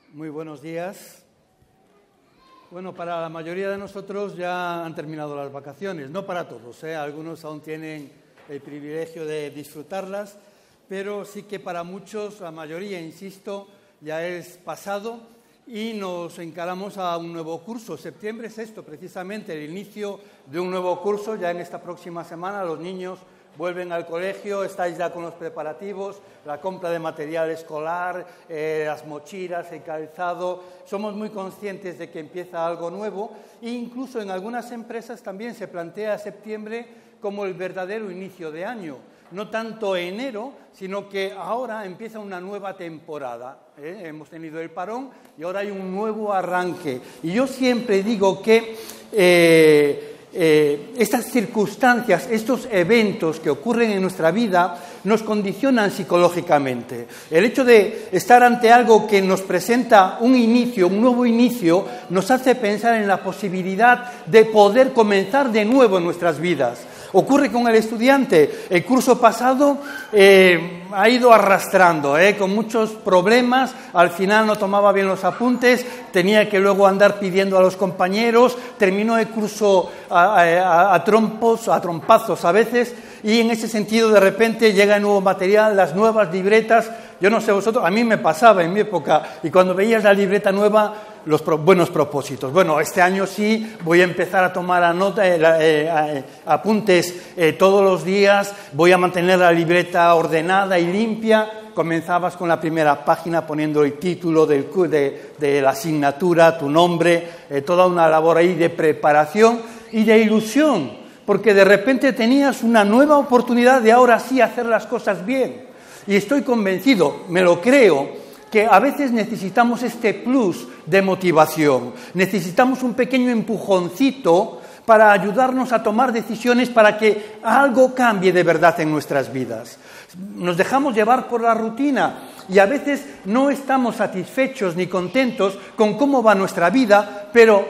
Muy buenos días. Bueno, para la mayoría de nosotros ya han terminado las vacaciones, no para todos, algunos aún tienen el privilegio de disfrutarlas, pero sí que para muchos, la mayoría, insisto, ya es pasado y nos encaramos a un nuevo curso. Septiembre es esto, precisamente, el inicio de un nuevo curso. Ya en esta próxima semana los niños vuelven al colegio, estáis ya con los preparativos, la compra de material escolar, las mochilas, el calzado. Somos muy conscientes de que empieza algo nuevo e incluso en algunas empresas también se plantea septiembre como el verdadero inicio de año. No tanto enero, sino que ahora empieza una nueva temporada. Hemos tenido el parón y ahora hay un nuevo arranque. Y yo siempre digo que estas circunstancias, estos eventos que ocurren en nuestra vida nos condicionan psicológicamente. El hecho de estar ante algo que nos presenta un inicio, un nuevo inicio, nos hace pensar en la posibilidad de poder comenzar de nuevo en nuestras vidas. Ocurre con el estudiante. El curso pasado ha ido arrastrando, con muchos problemas. Al final no tomaba bien los apuntes, tenía que luego andar pidiendo a los compañeros. Terminó el curso a trompazos a veces. Y en ese sentido, de repente, llega el nuevo material, las nuevas libretas. Yo no sé vosotros, a mí me pasaba en mi época. Y cuando veías la libreta nueva, los buenos propósitos. Bueno, este año sí voy a empezar a tomar apuntes todos los días, voy a mantener la libreta ordenada y limpia. Comenzabas con la primera página poniendo el título de la asignatura, tu nombre, toda una labor ahí de preparación y de ilusión, porque de repente tenías una nueva oportunidad de ahora sí hacer las cosas bien. Y estoy convencido, me lo creo, que a veces necesitamos este plus de motivación, necesitamos un pequeño empujoncito para ayudarnos a tomar decisiones para que algo cambie de verdad en nuestras vidas. Nos dejamos llevar por la rutina y a veces no estamos satisfechos ni contentos con cómo va nuestra vida, pero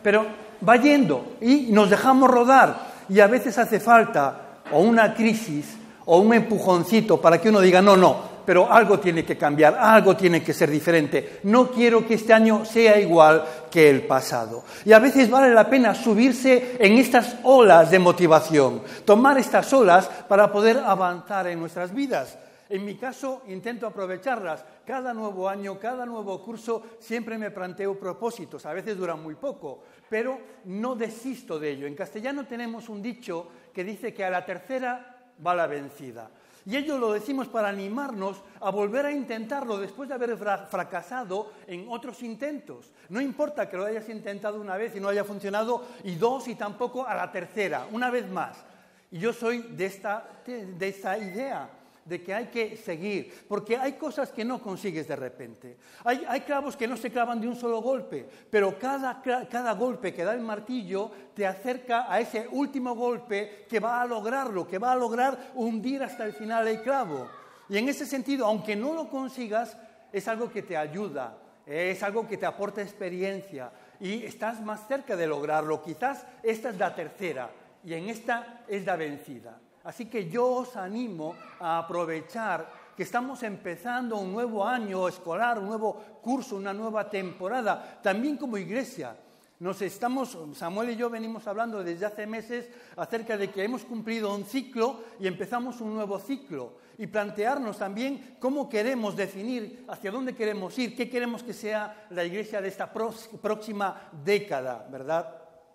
va yendo y nos dejamos rodar y a veces hace falta o una crisis o un empujoncito para que uno diga no, pero algo tiene que cambiar, algo tiene que ser diferente. No quiero que este año sea igual que el pasado. Y a veces vale la pena subirse en estas olas de motivación, tomar estas olas para poder avanzar en nuestras vidas. En mi caso, intento aprovecharlas. Cada nuevo año, cada nuevo curso, siempre me planteo propósitos. A veces duran muy poco, pero no desisto de ello. En castellano tenemos un dicho que dice que a la tercera va la vencida. Y ello lo decimos para animarnos a volver a intentarlo después de haber fracasado en otros intentos. No importa que lo hayas intentado una vez y no haya funcionado, y dos, y tampoco a la tercera, una vez más. Y yo soy de esta idea de que hay que seguir, porque hay cosas que no consigues de repente. Hay clavos que no se clavan de un solo golpe, pero cada golpe que da el martillo te acerca a ese último golpe que va a lograrlo, que va a lograr hundir hasta el final el clavo. Y en ese sentido, aunque no lo consigas, es algo que te ayuda, es algo que te aporta experiencia y estás más cerca de lograrlo. Quizás esta es la tercera y en esta es la vencida. Así que yo os animo a aprovechar que estamos empezando un nuevo año escolar, un nuevo curso, una nueva temporada, también como iglesia. Samuel y yo venimos hablando desde hace meses acerca de que hemos cumplido un ciclo y empezamos un nuevo ciclo. Y plantearnos también cómo queremos definir, hacia dónde queremos ir, qué queremos que sea la iglesia de esta próxima década, ¿verdad?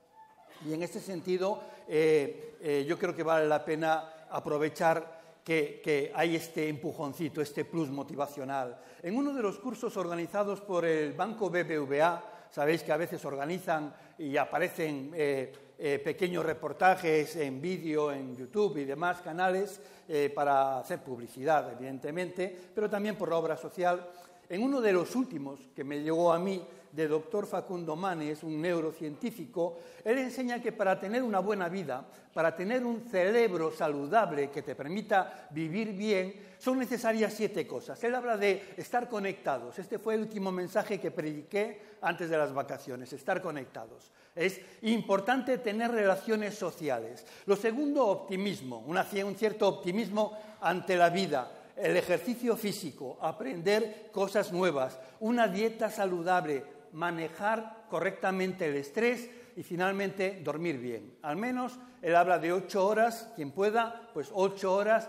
Y en este sentido, yo creo que vale la pena aprovechar que hay este empujoncito, este plus motivacional. En uno de los cursos organizados por el Banco BBVA, sabéis que a veces organizan y aparecen pequeños reportajes en vídeo, en YouTube y demás canales para hacer publicidad, evidentemente, pero también por la obra social. En uno de los últimos que me llegó a mí, de doctor Facundo Manes, un neurocientífico, él enseña que para tener una buena vida, para tener un cerebro saludable que te permita vivir bien, son necesarias 7 cosas. Él habla de estar conectados. Este fue el último mensaje que prediqué antes de las vacaciones, estar conectados. Es importante tener relaciones sociales. Lo segundo, optimismo, un cierto optimismo ante la vida. el ejercicio físico, aprender cosas nuevas, una dieta saludable, manejar correctamente el estrés y finalmente dormir bien. Al menos él habla de 8 horas, quien pueda, pues 8 horas,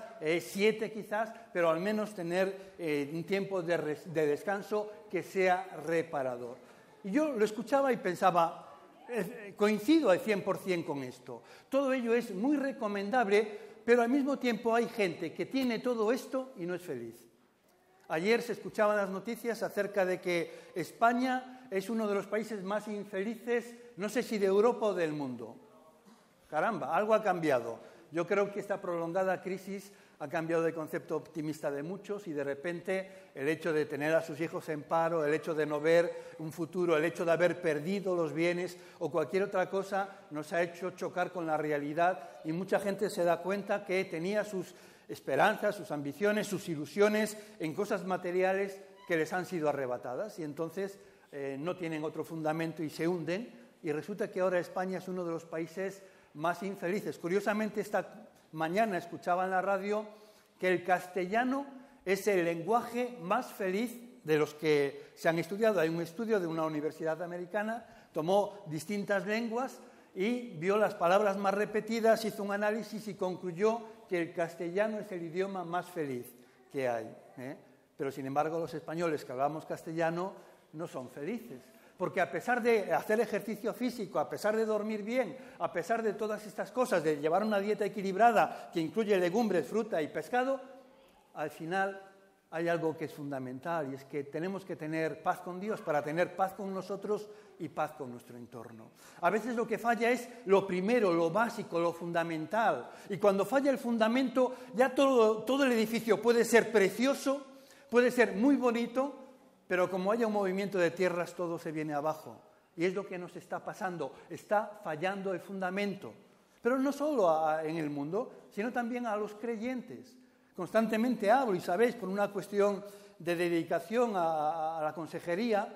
7 quizás, pero al menos tener un tiempo de descanso que sea reparador. Y yo lo escuchaba y pensaba, coincido al 100% con esto. Todo ello es muy recomendable, pero al mismo tiempo hay gente que tiene todo esto y no es feliz. Ayer se escuchaban las noticias acerca de que España es uno de los países más infelices, no sé si de Europa o del mundo. Caramba, algo ha cambiado. Yo creo que esta prolongada crisis ha cambiado el concepto optimista de muchos y de repente el hecho de tener a sus hijos en paro, el hecho de no ver un futuro, el hecho de haber perdido los bienes o cualquier otra cosa nos ha hecho chocar con la realidad y mucha gente se da cuenta que tenía sus esperanzas, sus ambiciones, sus ilusiones en cosas materiales que les han sido arrebatadas y entonces no tienen otro fundamento y se hunden y resulta que ahora España es uno de los países más infelices. Curiosamente, esta mañana escuchaba en la radio que el castellano es el lenguaje más feliz de los que se han estudiado. Hay un estudio de una universidad americana, tomó distintas lenguas y vio las palabras más repetidas, hizo un análisis y concluyó que el castellano es el idioma más feliz que hay. Pero, sin embargo, los españoles que hablamos castellano no son felices. Porque a pesar de hacer ejercicio físico, a pesar de dormir bien, a pesar de todas estas cosas, de llevar una dieta equilibrada que incluye legumbres, fruta y pescado, al final hay algo que es fundamental y es que tenemos que tener paz con Dios para tener paz con nosotros y paz con nuestro entorno. A veces lo que falla es lo primero, lo básico, lo fundamental. Y cuando falla el fundamento, ya todo el edificio puede ser precioso, puede ser muy bonito, pero como haya un movimiento de tierras, todo se viene abajo. Y es lo que nos está pasando. Está fallando el fundamento. Pero no solo en el mundo, sino también a los creyentes. Constantemente hablo, y sabéis, por una cuestión de dedicación a la consejería,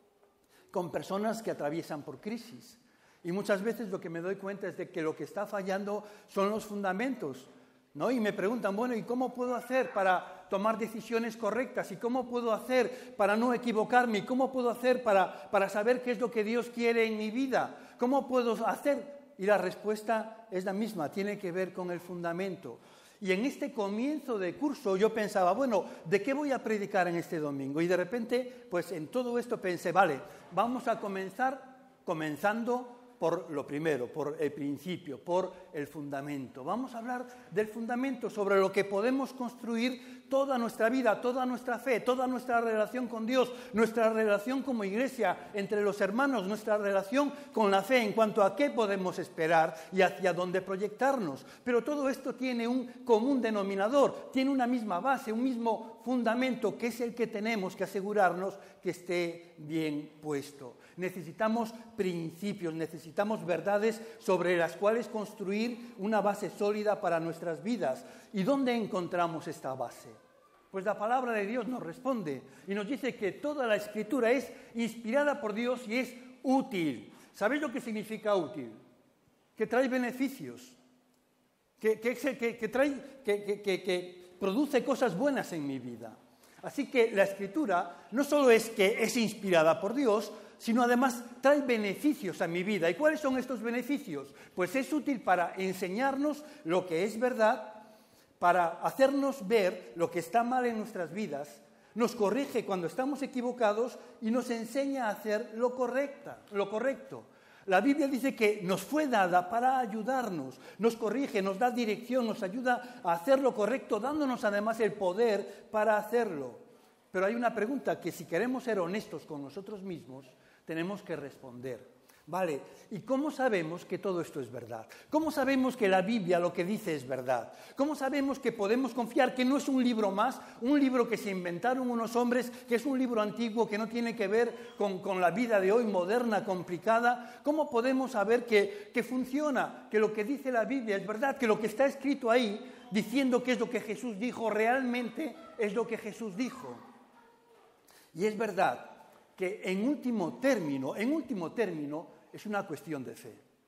con personas que atraviesan por crisis. Y muchas veces lo que me doy cuenta es de que lo que está fallando son los fundamentos, ¿no? Y me preguntan, bueno, ¿y cómo puedo hacer para tomar decisiones correctas? ¿Y cómo puedo hacer para no equivocarme? ¿Y cómo puedo hacer para saber qué es lo que Dios quiere en mi vida? ¿Cómo puedo hacer? Y la respuesta es la misma, tiene que ver con el fundamento. Y en este comienzo de curso yo pensaba, bueno, ¿de qué voy a predicar en este domingo? Y de repente, pues en todo esto pensé, vale, vamos a comenzando por lo primero, por el principio, por el fundamento. Vamos a hablar del fundamento sobre lo que podemos construir toda nuestra vida, toda nuestra fe, toda nuestra relación con Dios, nuestra relación como iglesia, entre los hermanos, nuestra relación con la fe en cuanto a qué podemos esperar y hacia dónde proyectarnos. Pero todo esto tiene un común denominador, tiene una misma base, un mismo fundamento, que es el que tenemos que asegurarnos que esté bien puesto. Necesitamos principios, necesitamos verdades sobre las cuales construir una base sólida para nuestras vidas. ¿Y dónde encontramos esta base? Pues la palabra de Dios nos responde y nos dice que toda la Escritura es inspirada por Dios y es útil. ¿Sabéis lo que significa útil? Que trae beneficios, que produce cosas buenas en mi vida. Así que la Escritura no solo es que es inspirada por Dios, sino además trae beneficios a mi vida. ¿Y cuáles son estos beneficios? Pues es útil para enseñarnos lo que es verdad, para hacernos ver lo que está mal en nuestras vidas, nos corrige cuando estamos equivocados y nos enseña a hacer lo correcto. La Biblia dice que nos fue dada para ayudarnos, nos corrige, nos da dirección, nos ayuda a hacer lo correcto, dándonos además el poder para hacerlo. Pero hay una pregunta que si queremos ser honestos con nosotros mismos, tenemos que responder. Vale, ¿y cómo sabemos que todo esto es verdad? ¿Cómo sabemos que la Biblia lo que dice es verdad? ¿Cómo sabemos que podemos confiar que no es un libro más, un libro que se inventaron unos hombres, que es un libro antiguo que no tiene que ver con la vida de hoy, moderna, complicada? ¿Cómo podemos saber que funciona, que lo que dice la Biblia es verdad, que lo que está escrito ahí, diciendo que es lo que Jesús dijo, realmente es lo que Jesús dijo? Y es verdad que en último término, es una cuestión de fe.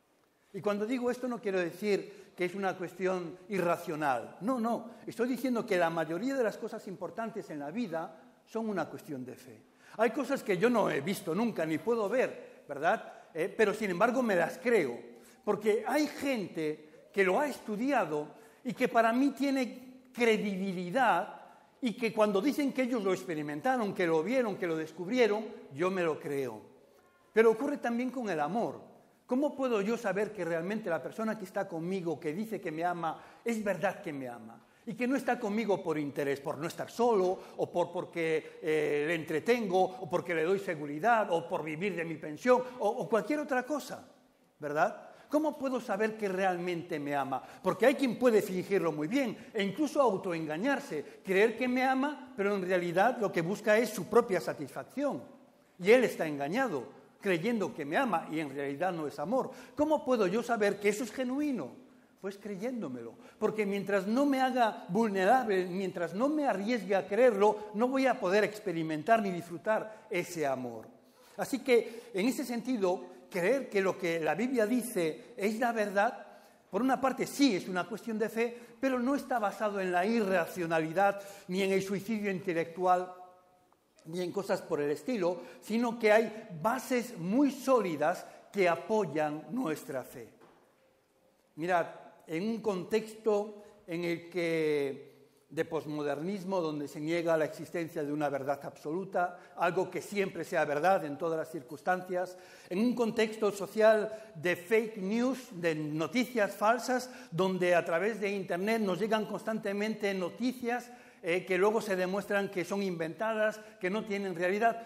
Y cuando digo esto no quiero decir que es una cuestión irracional. No. Estoy diciendo que la mayoría de las cosas importantes en la vida son una cuestión de fe. Hay cosas que yo no he visto nunca ni puedo ver, ¿verdad? Pero sin embargo me las creo. Porque hay gente que lo ha estudiado y que para mí tiene credibilidad y que cuando dicen que ellos lo experimentaron, que lo vieron, que lo descubrieron, yo me lo creo. Pero ocurre también con el amor. ¿Cómo puedo yo saber que realmente la persona que está conmigo, que dice que me ama, es verdad que me ama? Y que no está conmigo por interés, por no estar solo, o porque le entretengo, o porque le doy seguridad, o por vivir de mi pensión, o cualquier otra cosa, ¿verdad? ¿Cómo puedo saber que realmente me ama? Porque hay quien puede fingirlo muy bien, e incluso autoengañarse, creer que me ama, pero en realidad lo que busca es su propia satisfacción. Y él está engañado, creyendo que me ama, y en realidad no es amor. ¿Cómo puedo yo saber que eso es genuino? Pues creyéndomelo, porque mientras no me haga vulnerable, mientras no me arriesgue a creerlo, no voy a poder experimentar ni disfrutar ese amor. Así que, en ese sentido, creer que lo que la Biblia dice es la verdad, por una parte sí es una cuestión de fe, pero no está basado en la irracionalidad ni en el suicidio intelectual, ni en cosas por el estilo, sino que hay bases muy sólidas que apoyan nuestra fe. Mirad, en un contexto en el que de posmodernismo, donde se niega la existencia de una verdad absoluta, algo que siempre sea verdad en todas las circunstancias, en un contexto social de fake news, de noticias falsas, donde a través de Internet nos llegan constantemente noticias que luego se demuestran que son inventadas, que no tienen realidad.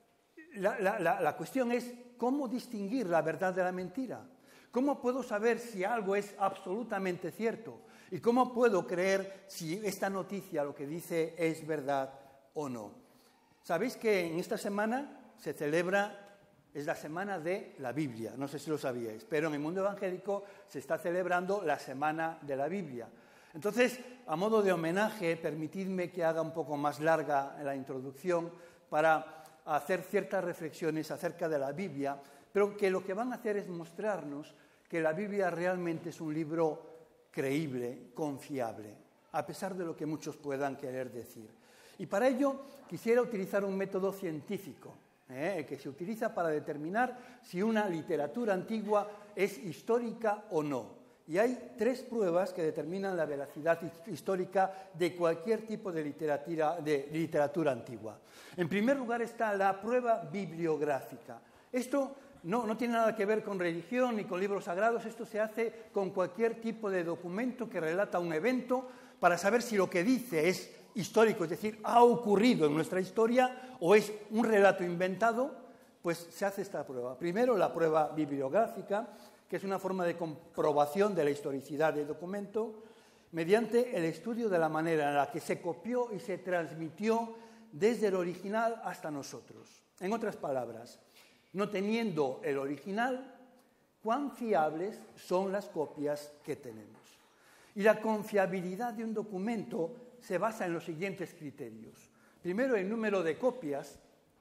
La cuestión es cómo distinguir la verdad de la mentira. ¿Cómo puedo saber si algo es absolutamente cierto? ¿Y cómo puedo creer si esta noticia, lo que dice, es verdad o no? ¿Sabéis que en esta semana se celebra, es la semana de la Biblia? No sé si lo sabíais, pero en el mundo evangélico se está celebrando la Semana de la Biblia. Entonces, a modo de homenaje, permitidme que haga un poco más larga la introducción para hacer ciertas reflexiones acerca de la Biblia, pero que lo que van a hacer es mostrarnos que la Biblia realmente es un libro creíble, confiable, a pesar de lo que muchos puedan querer decir. Y para ello quisiera utilizar un método científico, que se utiliza para determinar si una literatura antigua es histórica o no. Y hay 3 pruebas que determinan la veracidad histórica de cualquier tipo de literatura antigua. En primer lugar está la prueba bibliográfica. Esto no tiene nada que ver con religión ni con libros sagrados, esto se hace con cualquier tipo de documento que relata un evento para saber si lo que dice es histórico, es decir, ha ocurrido en nuestra historia o es un relato inventado, pues se hace esta prueba. Primero, la prueba bibliográfica, que es una forma de comprobación de la historicidad del documento, mediante el estudio de la manera en la que se copió y se transmitió desde el original hasta nosotros. En otras palabras, no teniendo el original, ¿cuán fiables son las copias que tenemos? Y la confiabilidad de un documento se basa en los siguientes criterios. Primero, el número de copias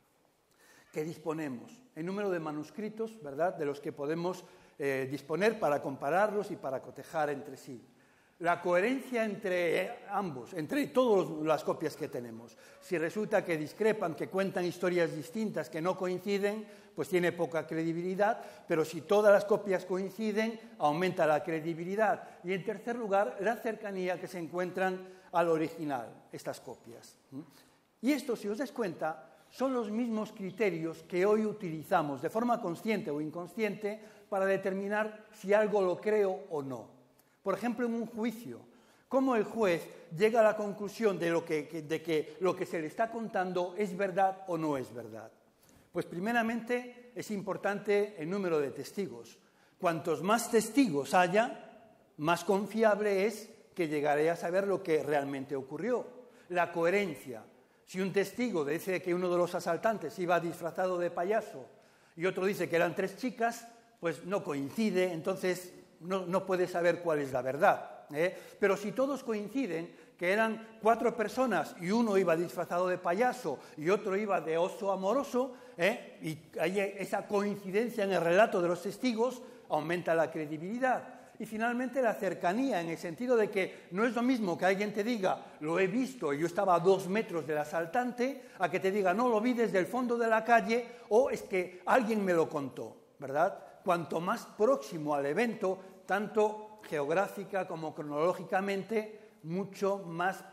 que disponemos, el número de manuscritos, ¿verdad?, de los que podemos disponer para compararlos y para cotejar entre sí. La coherencia entre ambos, entre todas las copias que tenemos. Si resulta que discrepan, que cuentan historias distintas, que no coinciden, pues tiene poca credibilidad, pero si todas las copias coinciden, aumenta la credibilidad. Y en tercer lugar, la cercanía que se encuentran al original, estas copias. Y esto, si os dais cuenta, son los mismos criterios que hoy utilizamos de forma consciente o inconsciente para determinar si algo lo creo o no. Por ejemplo, en un juicio, ¿cómo el juez llega a la conclusión de que lo que se le está contando es verdad o no es verdad? Pues primeramente es importante el número de testigos. Cuantos más testigos haya, más confiable es que llegaré a saber lo que realmente ocurrió. La coherencia. Si un testigo dice que uno de los asaltantes iba disfrazado de payaso y otro dice que eran 3 chicas, pues no coincide, entonces no puede saber cuál es la verdad. Pero si todos coinciden que eran 4 personas y uno iba disfrazado de payaso y otro iba de oso amoroso, y hay esa coincidencia en el relato de los testigos, aumenta la credibilidad. Y finalmente la cercanía, en el sentido de que no es lo mismo que alguien te diga, lo he visto y yo estaba a 2 metros del asaltante, a que te diga, no, lo vi desde el fondo de la calle, o es que alguien me lo contó, ¿verdad? Cuanto más próximo al evento, tanto geográfica como cronológicamente, mucho más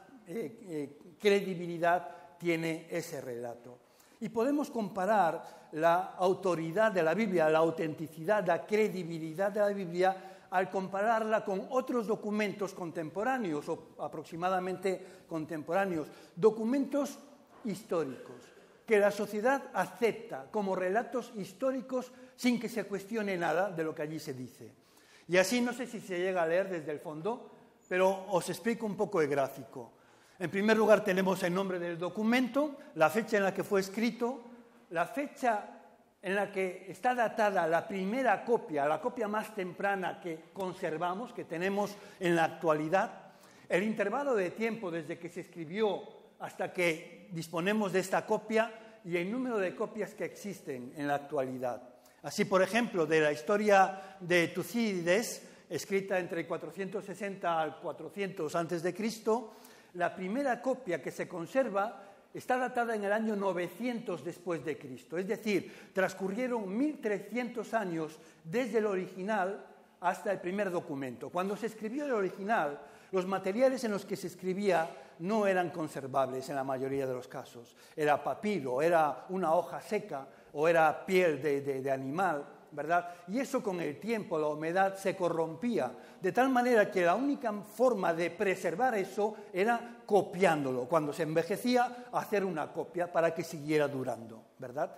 credibilidad tiene ese relato. Y podemos comparar la autoridad de la Biblia, la autenticidad, la credibilidad de la Biblia, al compararla con otros documentos contemporáneos o aproximadamente contemporáneos, documentos históricos que la sociedad acepta como relatos históricos sin que se cuestione nada de lo que allí se dice. Y así no sé si se llega a leer desde el fondo, pero os explico un poco el gráfico. En primer lugar tenemos el nombre del documento, la fecha en la que fue escrito, la fecha en la que está datada la primera copia, la copia más temprana que conservamos, que tenemos en la actualidad, el intervalo de tiempo desde que se escribió hasta que disponemos de esta copia y el número de copias que existen en la actualidad. Así, por ejemplo, de la historia de Tucídides, escrita entre el 460 al 400 a.C., la primera copia que se conserva está datada en el año 900 después de Cristo. Es decir, transcurrieron 1300 años desde el original hasta el primer documento. Cuando se escribió el original, los materiales en los que se escribía no eran conservables en la mayoría de los casos. Era papiro, era una hoja seca o era piel de animal, ¿verdad? Y eso con el tiempo, la humedad, se corrompía, de tal manera que la única forma de preservar eso era copiándolo. Cuando se envejecía, hacer una copia para que siguiera durando, ¿verdad?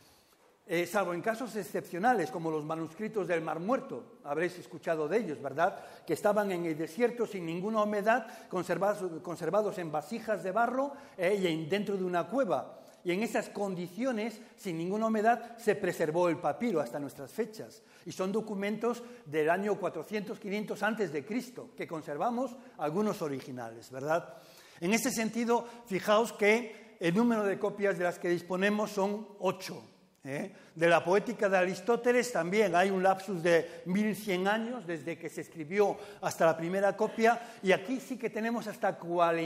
Salvo en casos excepcionales, como los manuscritos del Mar Muerto, habréis escuchado de ellos, ¿verdad?, que estaban en el desierto sin ninguna humedad, conservados en vasijas de barro y dentro de una cueva. Y en esas condiciones, sin ninguna humedad, se preservó el papiro hasta nuestras fechas. Y son documentos del año 400-500 antes de Cristo, que conservamos algunos originales, ¿verdad? En ese sentido, fijaos que el número de copias de las que disponemos son 8. De la poética de Aristóteles también hay un lapsus de 1100 años desde que se escribió hasta la primera copia, y aquí sí que tenemos hasta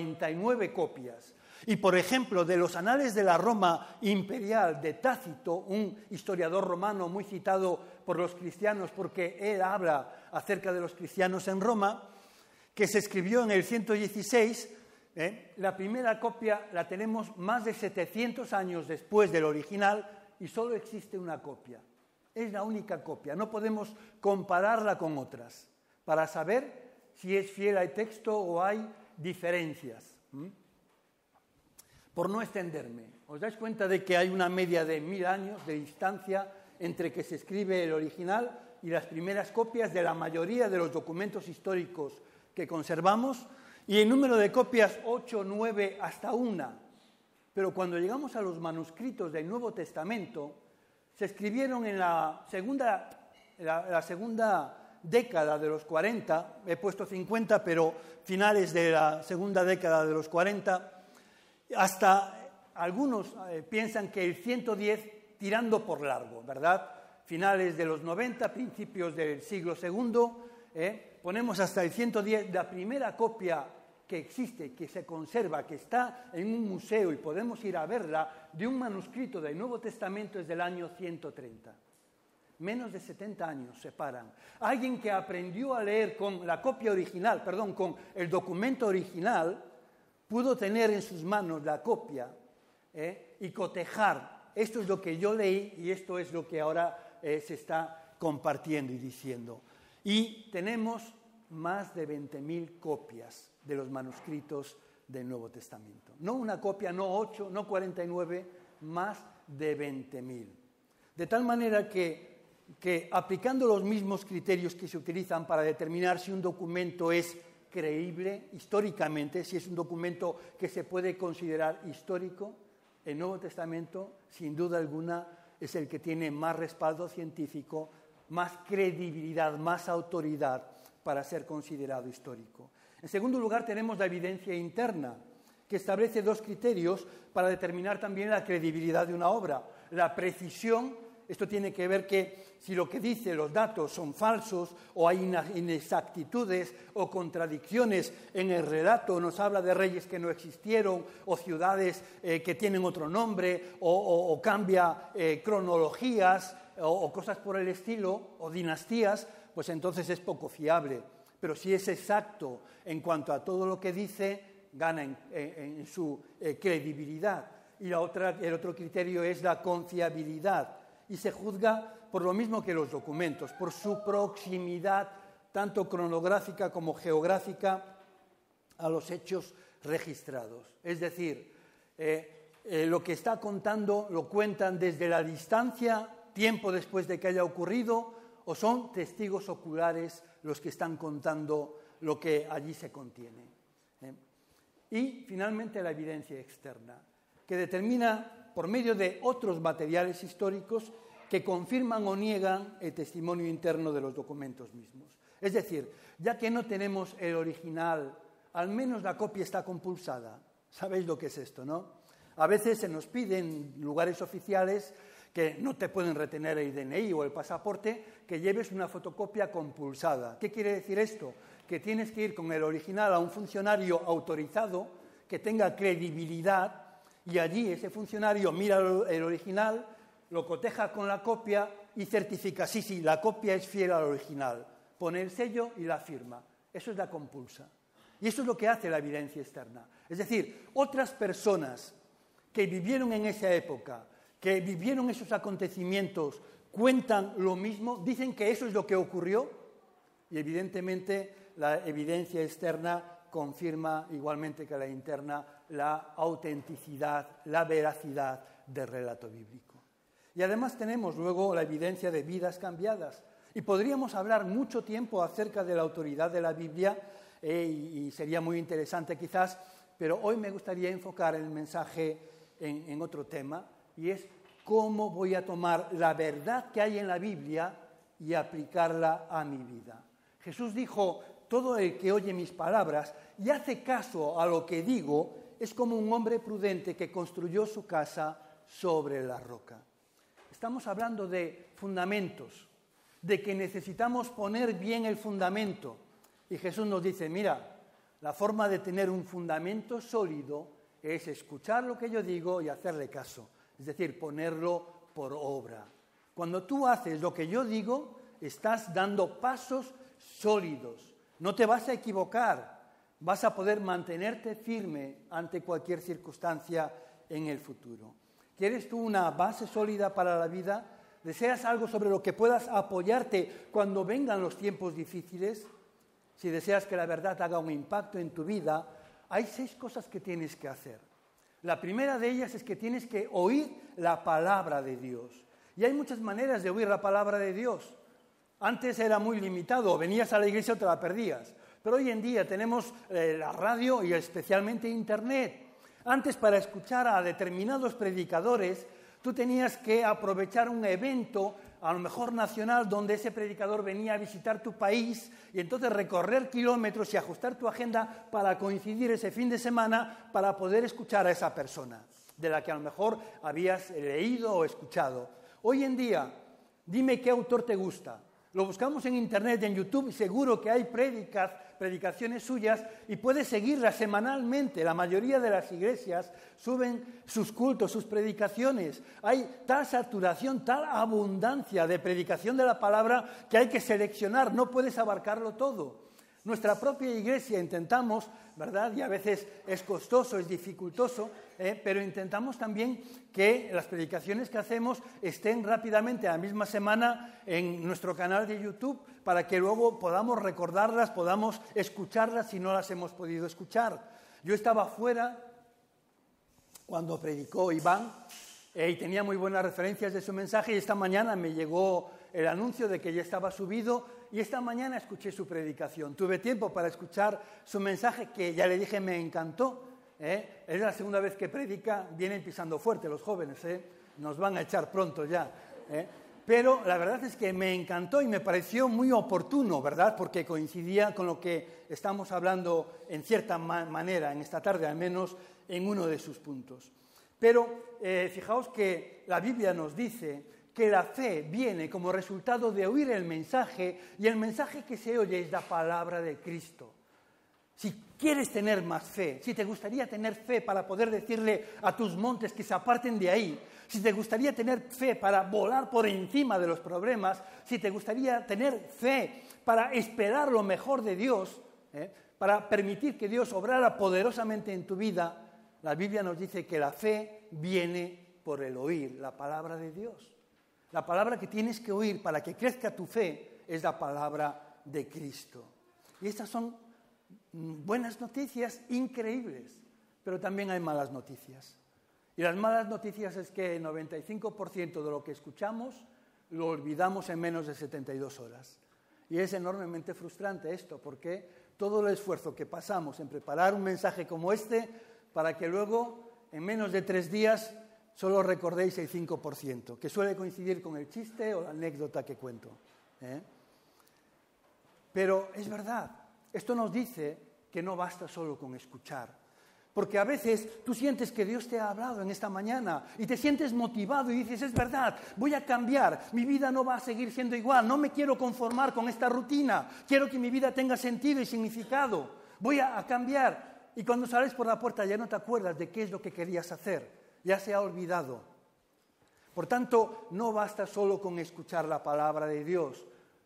49 copias. Y, por ejemplo, de los Anales de la Roma Imperial de Tácito, un historiador romano muy citado por los cristianos porque él habla acerca de los cristianos en Roma, que se escribió en el 116, la primera copia la tenemos más de 700 años después del original, y solo existe una copia. Es la única copia. No podemos compararla con otras para saber si es fiel al texto o hay diferencias. Por no extenderme, ¿os dais cuenta de que hay una media de 1000 años de distancia entre que se escribe el original y las primeras copias de la mayoría de los documentos históricos que conservamos? Y el número de copias 8, 9, hasta 1. Pero cuando llegamos a los manuscritos del Nuevo Testamento, se escribieron en la segunda década de los 40, he puesto 50, pero finales de la segunda década de los 40, hasta algunos piensan que el 110 tirando por largo, ¿verdad? Finales de los 90, principios del siglo II, ponemos hasta el 110, la primera copia que existe, que se conserva, que está en un museo y podemos ir a verla, de un manuscrito del Nuevo Testamento es del año 130. Menos de 70 años separan. Alguien que aprendió a leer con la copia original, con el documento original, pudo tener en sus manos la copia y cotejar. Esto es lo que yo leí y esto es lo que ahora se está compartiendo y diciendo. Y tenemos más de 20.000 copias de los manuscritos del Nuevo Testamento. No una copia, no 8, no 49, más de 20.000. De tal manera que aplicando los mismos criterios que se utilizan para determinar si un documento es creíble históricamente, si es un documento que se puede considerar histórico, el Nuevo Testamento, sin duda alguna, es el que tiene más respaldo científico, más credibilidad, más autoridad para ser considerado histórico. En segundo lugar, tenemos la evidencia interna, que establece 2 criterios para determinar también la credibilidad de una obra: la precisión Esto tiene que ver que si lo que dice los datos son falsos o hay inexactitudes o contradicciones en el relato, nos habla de reyes que no existieron o ciudades que tienen otro nombre o cambia cronologías o cosas por el estilo o dinastías, pues entonces es poco fiable. Pero si es exacto en cuanto a todo lo que dice, gana en su credibilidad. Y el otro criterio es la confiabilidad. Y se juzga por lo mismo que los documentos, por su proximidad, tanto cronográfica como geográfica, a los hechos registrados. Es decir, lo que está contando lo cuentan desde la distancia, tiempo después de que haya ocurrido, o son testigos oculares los que están contando lo que allí se contiene. Y, finalmente, la evidencia externa, que determina por medio de otros materiales históricos que confirman o niegan el testimonio interno de los documentos mismos. Es decir, ya que no tenemos el original, al menos la copia está compulsada. ¿Sabéis lo que es esto, no? A veces se nos pide en lugares oficiales que no te pueden retener el DNI o el pasaporte, que lleves una fotocopia compulsada. ¿Qué quiere decir esto? Que tienes que ir con el original a un funcionario autorizado que tenga credibilidad y allí ese funcionario mira el original, lo coteja con la copia y certifica, sí, la copia es fiel al original. Pone el sello y la firma. Eso es la compulsa. Y eso es lo que hace la evidencia externa. Es decir, otras personas que vivieron en esa época, que vivieron esos acontecimientos, cuentan lo mismo, dicen que eso es lo que ocurrió y evidentemente la evidencia externa confirma igualmente que la interna la autenticidad, la veracidad del relato bíblico. Y además tenemos luego la evidencia de vidas cambiadas. Y podríamos hablar mucho tiempo acerca de la autoridad de la Biblia y sería muy interesante quizás, pero hoy me gustaría enfocar el mensaje en otro tema y es cómo voy a tomar la verdad que hay en la Biblia y aplicarla a mi vida. Jesús dijo: todo el que oye mis palabras y hace caso a lo que digo es como un hombre prudente que construyó su casa sobre la roca. Estamos hablando de fundamentos, de que necesitamos poner bien el fundamento. Y Jesús nos dice: mira, la forma de tener un fundamento sólido es escuchar lo que yo digo y hacerle caso, es decir, ponerlo por obra. Cuando tú haces lo que yo digo, estás dando pasos sólidos. No te vas a equivocar, vas a poder mantenerte firme ante cualquier circunstancia en el futuro. ¿Quieres tú una base sólida para la vida? ¿Deseas algo sobre lo que puedas apoyarte cuando vengan los tiempos difíciles? Si deseas que la verdad haga un impacto en tu vida, hay 6 cosas que tienes que hacer. La primera de ellas es que tienes que oír la palabra de Dios. Y hay muchas maneras de oír la palabra de Dios. Antes era muy limitado, venías a la iglesia o te la perdías. Pero hoy en día tenemos la radio y especialmente Internet. Antes, para escuchar a determinados predicadores, tú tenías que aprovechar un evento, a lo mejor nacional, donde ese predicador venía a visitar tu país y entonces recorrer kilómetros y ajustar tu agenda para coincidir ese fin de semana para poder escuchar a esa persona, de la que a lo mejor habías leído o escuchado. Hoy en día, dime qué autor te gusta. Lo buscamos en Internet, en YouTube, y seguro que hay predicaciones suyas y puedes seguirlas semanalmente. La mayoría de las iglesias suben sus cultos, sus predicaciones. Hay tal saturación, tal abundancia de predicación de la palabra que hay que seleccionar, no puedes abarcarlo todo. Nuestra propia iglesia intentamos, ¿verdad? Y a veces es costoso, es dificultoso, pero intentamos también que las predicaciones que hacemos estén rápidamente a la misma semana en nuestro canal de YouTube para que luego podamos recordarlas, podamos escucharlas si no las hemos podido escuchar. Yo estaba fuera cuando predicó Iván y tenía muy buenas referencias de su mensaje y esta mañana me llegó el anuncio de que ya estaba subido y esta mañana escuché su predicación. Tuve tiempo para escuchar su mensaje que ya le dije me encantó. Es la segunda vez que predica, vienen pisando fuerte los jóvenes, nos van a echar pronto ya. Pero la verdad es que me encantó y me pareció muy oportuno, ¿verdad? Porque coincidía con lo que estamos hablando en cierta manera, en esta tarde al menos, en uno de sus puntos. Pero fijaos que la Biblia nos dice que la fe viene como resultado de oír el mensaje, y el mensaje que se oye es la palabra de Cristo. Si quieres tener más fe, si te gustaría tener fe para poder decirle a tus montes que se aparten de ahí, si te gustaría tener fe para volar por encima de los problemas, si te gustaría tener fe para esperar lo mejor de Dios, para permitir que Dios obrara poderosamente en tu vida, la Biblia nos dice que la fe viene por el oír la palabra de Dios. La palabra que tienes que oír para que crezca tu fe es la palabra de Cristo. Y estas son buenas noticias increíbles, pero también hay malas noticias. Y las malas noticias es que el 95% de lo que escuchamos lo olvidamos en menos de 72 horas. Y es enormemente frustrante esto, porque todo el esfuerzo que pasamos en preparar un mensaje como este, para que luego, en menos de 3 días, solo recordéis el 5%, que suele coincidir con el chiste o la anécdota que cuento. Pero es verdad, esto nos dice que no basta solo con escuchar. Porque a veces tú sientes que Dios te ha hablado en esta mañana y te sientes motivado y dices, es verdad, voy a cambiar, mi vida no va a seguir siendo igual, no me quiero conformar con esta rutina, quiero que mi vida tenga sentido y significado, voy a cambiar. Y cuando sales por la puerta ya no te acuerdas de qué es lo que querías hacer, ya se ha olvidado. Por tanto, no basta solo con escuchar la palabra de Dios.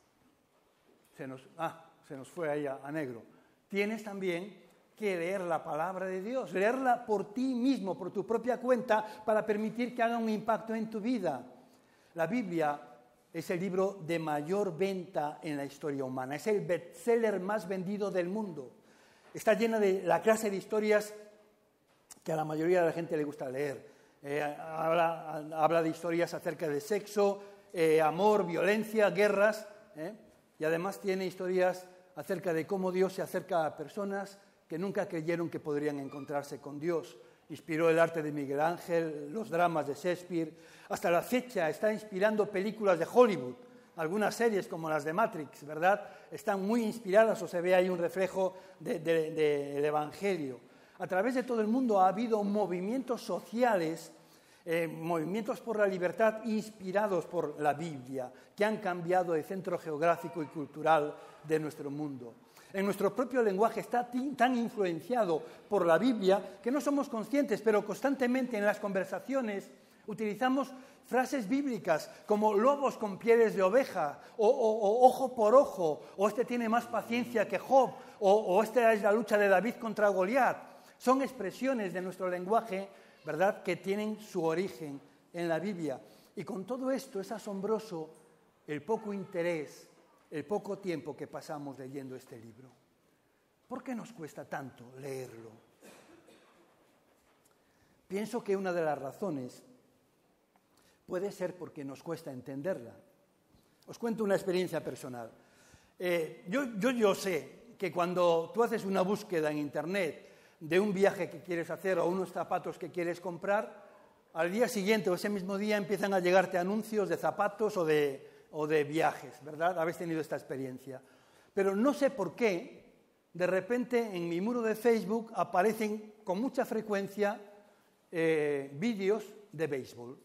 Se nos fue ahí a negro. Tienes también que leer la palabra de Dios, leerla por ti mismo, por tu propia cuenta, para permitir que haga un impacto en tu vida. La Biblia es el libro de mayor venta en la historia humana, es el bestseller más vendido del mundo. Está llena de la clase de historias que a la mayoría de la gente le gusta leer. Habla de historias acerca de sexo, amor, violencia, guerras, y además tiene historias acerca de cómo Dios se acerca a personas que nunca creyeron que podrían encontrarse con Dios. Inspiró el arte de Miguel Ángel, los dramas de Shakespeare. Hasta la fecha está inspirando películas de Hollywood. Algunas series como las de Matrix, ¿verdad? Están muy inspiradas o se ve ahí un reflejo del Evangelio. A través de todo el mundo ha habido movimientos sociales, movimientos por la libertad inspirados por la Biblia, que han cambiado el centro geográfico y cultural de nuestro mundo. En nuestro propio lenguaje está tan influenciado por la Biblia que no somos conscientes, pero constantemente en las conversaciones utilizamos frases bíblicas como lobos con pieles de oveja, o ojo por ojo, o este tiene más paciencia que Job, o esta es la lucha de David contra Goliat. Son expresiones de nuestro lenguaje, ¿verdad?, que tienen su origen en la Biblia. Y con todo esto es asombroso el poco interés, el poco tiempo que pasamos leyendo este libro. ¿Por qué nos cuesta tanto leerlo? Pienso que una de las razones puede ser porque nos cuesta entenderla. Os cuento una experiencia personal. Yo sé que cuando tú haces una búsqueda en Internet de un viaje que quieres hacer o unos zapatos que quieres comprar, al día siguiente o ese mismo día empiezan a llegarte anuncios de zapatos o de viajes, ¿verdad? Habéis tenido esta experiencia. Pero no sé por qué, de repente en mi muro de Facebook aparecen con mucha frecuencia vídeos de béisbol.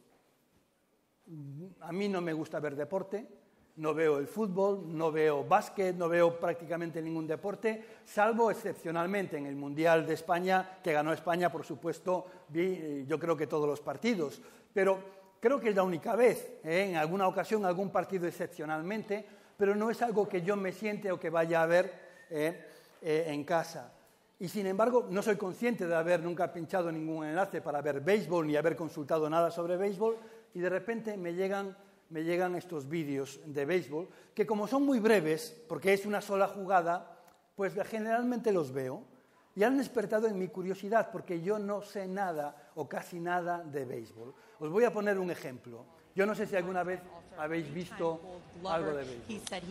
A mí no me gusta ver deporte, no veo el fútbol, no veo básquet, no veo prácticamente ningún deporte, salvo excepcionalmente en el Mundial de España, que ganó España, por supuesto, vi yo creo que todos los partidos. Pero creo que es la única vez, en alguna ocasión, algún partido excepcionalmente, pero no es algo que yo me siente o que vaya a ver en casa. Y sin embargo, no soy consciente de haber nunca pinchado ningún enlace para ver béisbol ni haber consultado nada sobre béisbol, y de repente me llegan estos vídeos de béisbol, que como son muy breves, porque es una sola jugada, pues generalmente los veo, y han despertado en mi curiosidad, porque yo no sé nada o casi nada de béisbol. Os voy a poner un ejemplo. Yo no sé si alguna vez habéis visto algo de béisbol.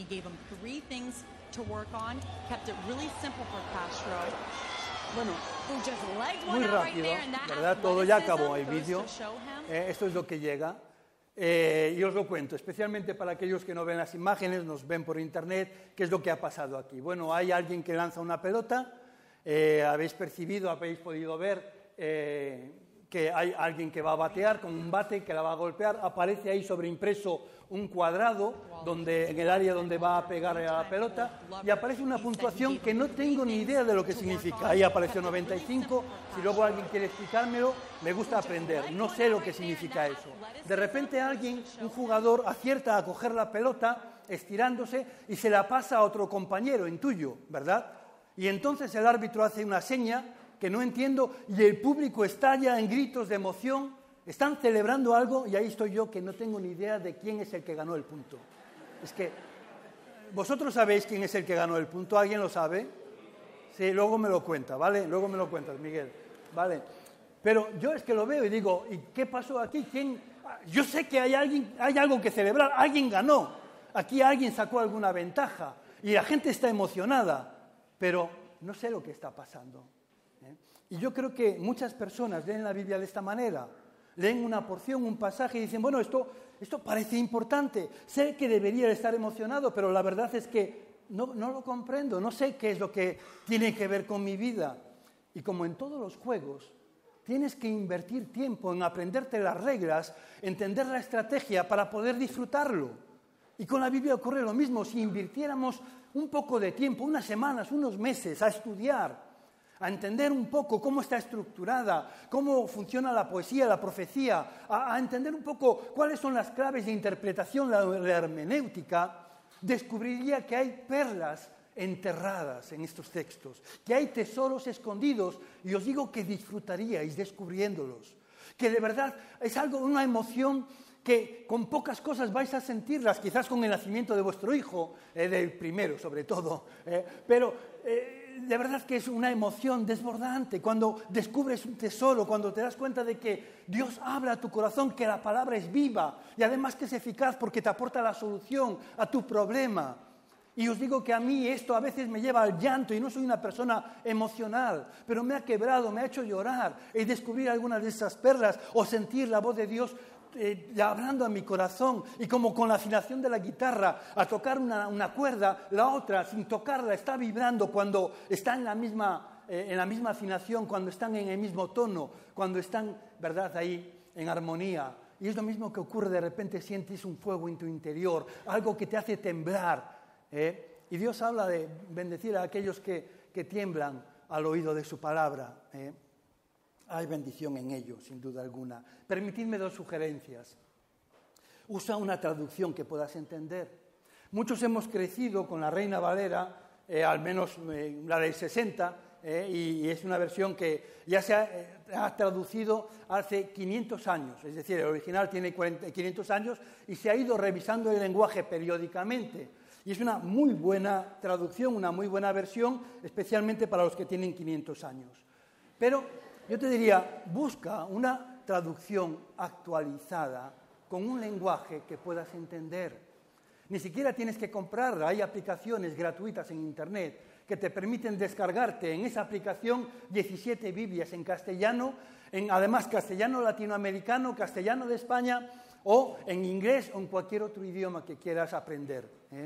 Bueno, muy rápido, ¿verdad? Todo ya acabó el vídeo. Esto es lo que llega. Y os lo cuento, especialmente para aquellos que no ven las imágenes, nos ven por internet, qué es lo que ha pasado aquí. Bueno, hay alguien que lanza una pelota, habéis podido ver que hay alguien que va a batear con un bate que la va a golpear, aparece ahí sobreimpreso un cuadrado en el área donde va a pegar a la pelota, y aparece una puntuación que no tengo ni idea de lo que significa. Ahí apareció 95, si luego alguien quiere explicármelo, me gusta aprender, no sé lo que significa eso. De repente un jugador acierta a coger la pelota estirándose y se la pasa a otro compañero, intuyo, ¿verdad? Y entonces el árbitro hace una seña que no entiendo, y el público estalla en gritos de emoción, están celebrando algo, y ahí estoy yo que no tengo ni idea de quién es el que ganó el punto. Es que, ¿vosotros sabéis quién es el que ganó el punto? ¿Alguien lo sabe? Sí, luego me lo cuenta, ¿vale? Luego me lo cuentas, Miguel, ¿vale? Pero yo es que lo veo y digo, ¿y qué pasó aquí? Yo sé que hay algo que celebrar, alguien ganó, aquí alguien sacó alguna ventaja, y la gente está emocionada, pero no sé lo que está pasando. Y yo creo que muchas personas leen la Biblia de esta manera, leen una porción, un pasaje y dicen, bueno, esto parece importante, sé que debería estar emocionado, pero la verdad es que no lo comprendo, no sé qué es lo que tiene que ver con mi vida. Y como en todos los juegos, tienes que invertir tiempo en aprenderte las reglas, entender la estrategia para poder disfrutarlo. Y con la Biblia ocurre lo mismo, si invirtiéramos un poco de tiempo, unas semanas, unos meses, a estudiar, a entender un poco cómo está estructurada, cómo funciona la poesía, la profecía, a entender un poco cuáles son las claves de interpretación, la hermenéutica, descubriría que hay perlas enterradas en estos textos, que hay tesoros escondidos, y os digo que disfrutaríais descubriéndolos, que de verdad es una emoción que con pocas cosas vais a sentirlas, quizás con el nacimiento de vuestro hijo, del primero sobre todo, pero de verdad que es una emoción desbordante cuando descubres un tesoro, cuando te das cuenta de que Dios habla a tu corazón, que la palabra es viva y además que es eficaz porque te aporta la solución a tu problema. Y os digo que a mí esto a veces me lleva al llanto, y no soy una persona emocional, pero me ha quebrado, me ha hecho llorar y descubrir algunas de esas perlas o sentir la voz de Dios hablando a mi corazón, y como con la afinación de la guitarra, a tocar una cuerda, la otra sin tocarla está vibrando cuando está en la misma afinación, cuando están en el mismo tono, cuando están, ¿verdad?, ahí en armonía. Y es lo mismo que ocurre, de repente sientes un fuego en tu interior, algo que te hace temblar, y Dios habla de bendecir a aquellos que tiemblan al oído de su palabra, Hay bendición en ello, sin duda alguna. Permitidme 2 sugerencias. Usa una traducción que puedas entender. Muchos hemos crecido con la Reina Valera, al menos la del 60, y es una versión que ya se ha traducido hace 500 años. Es decir, el original tiene 500 años y se ha ido revisando el lenguaje periódicamente. Y es una muy buena traducción, una muy buena versión, especialmente para los que tienen 500 años. Pero yo te diría, busca una traducción actualizada con un lenguaje que puedas entender. Ni siquiera tienes que comprarla, hay aplicaciones gratuitas en Internet que te permiten descargarte en esa aplicación 17 Biblias en castellano, además castellano latinoamericano, castellano de España, o en inglés o en cualquier otro idioma que quieras aprender.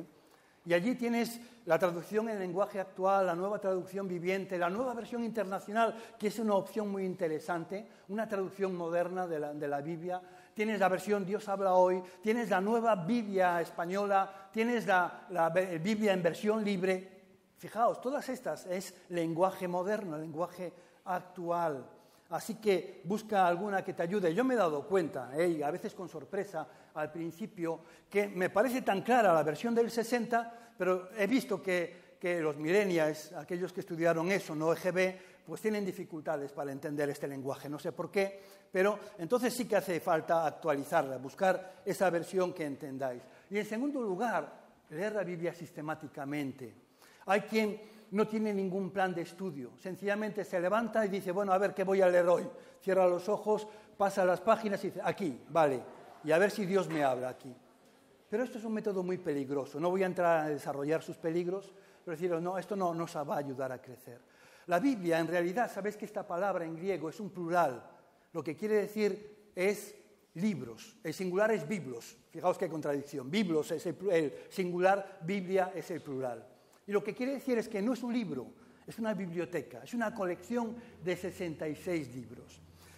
Y allí tienes la traducción en lenguaje actual, la nueva traducción viviente, la nueva versión internacional, que es una opción muy interesante, una traducción moderna de la Biblia. Tienes la versión Dios habla hoy, tienes la nueva Biblia española, tienes la Biblia en versión libre. Fijaos, todas estas es lenguaje moderno, lenguaje actual. Así que busca alguna que te ayude. Yo me he dado cuenta, y a veces con sorpresa al principio, que me parece tan clara la versión del 60, pero he visto que los millennials, aquellos que estudiaron eso, no EGB, pues tienen dificultades para entender este lenguaje. No sé por qué, pero entonces sí que hace falta actualizarla, buscar esa versión que entendáis. Y en segundo lugar, leer la Biblia sistemáticamente. Hay quien no tiene ningún plan de estudio, sencillamente se levanta y dice, bueno, a ver, ¿qué voy a leer hoy? Cierra los ojos, pasa las páginas y dice, aquí, vale, y a ver si Dios me habla aquí. Pero esto es un método muy peligroso, no voy a entrar a desarrollar sus peligros, pero deciros, no, esto no nos va a ayudar a crecer. La Biblia, en realidad, sabéis que esta palabra en griego es un plural, lo que quiere decir es libros, el singular es biblos, fijaos qué contradicción, biblos es el singular, Biblia es el plural. Y lo que quiere decir es que no es un libro, es una biblioteca, es una colección de 66 libros.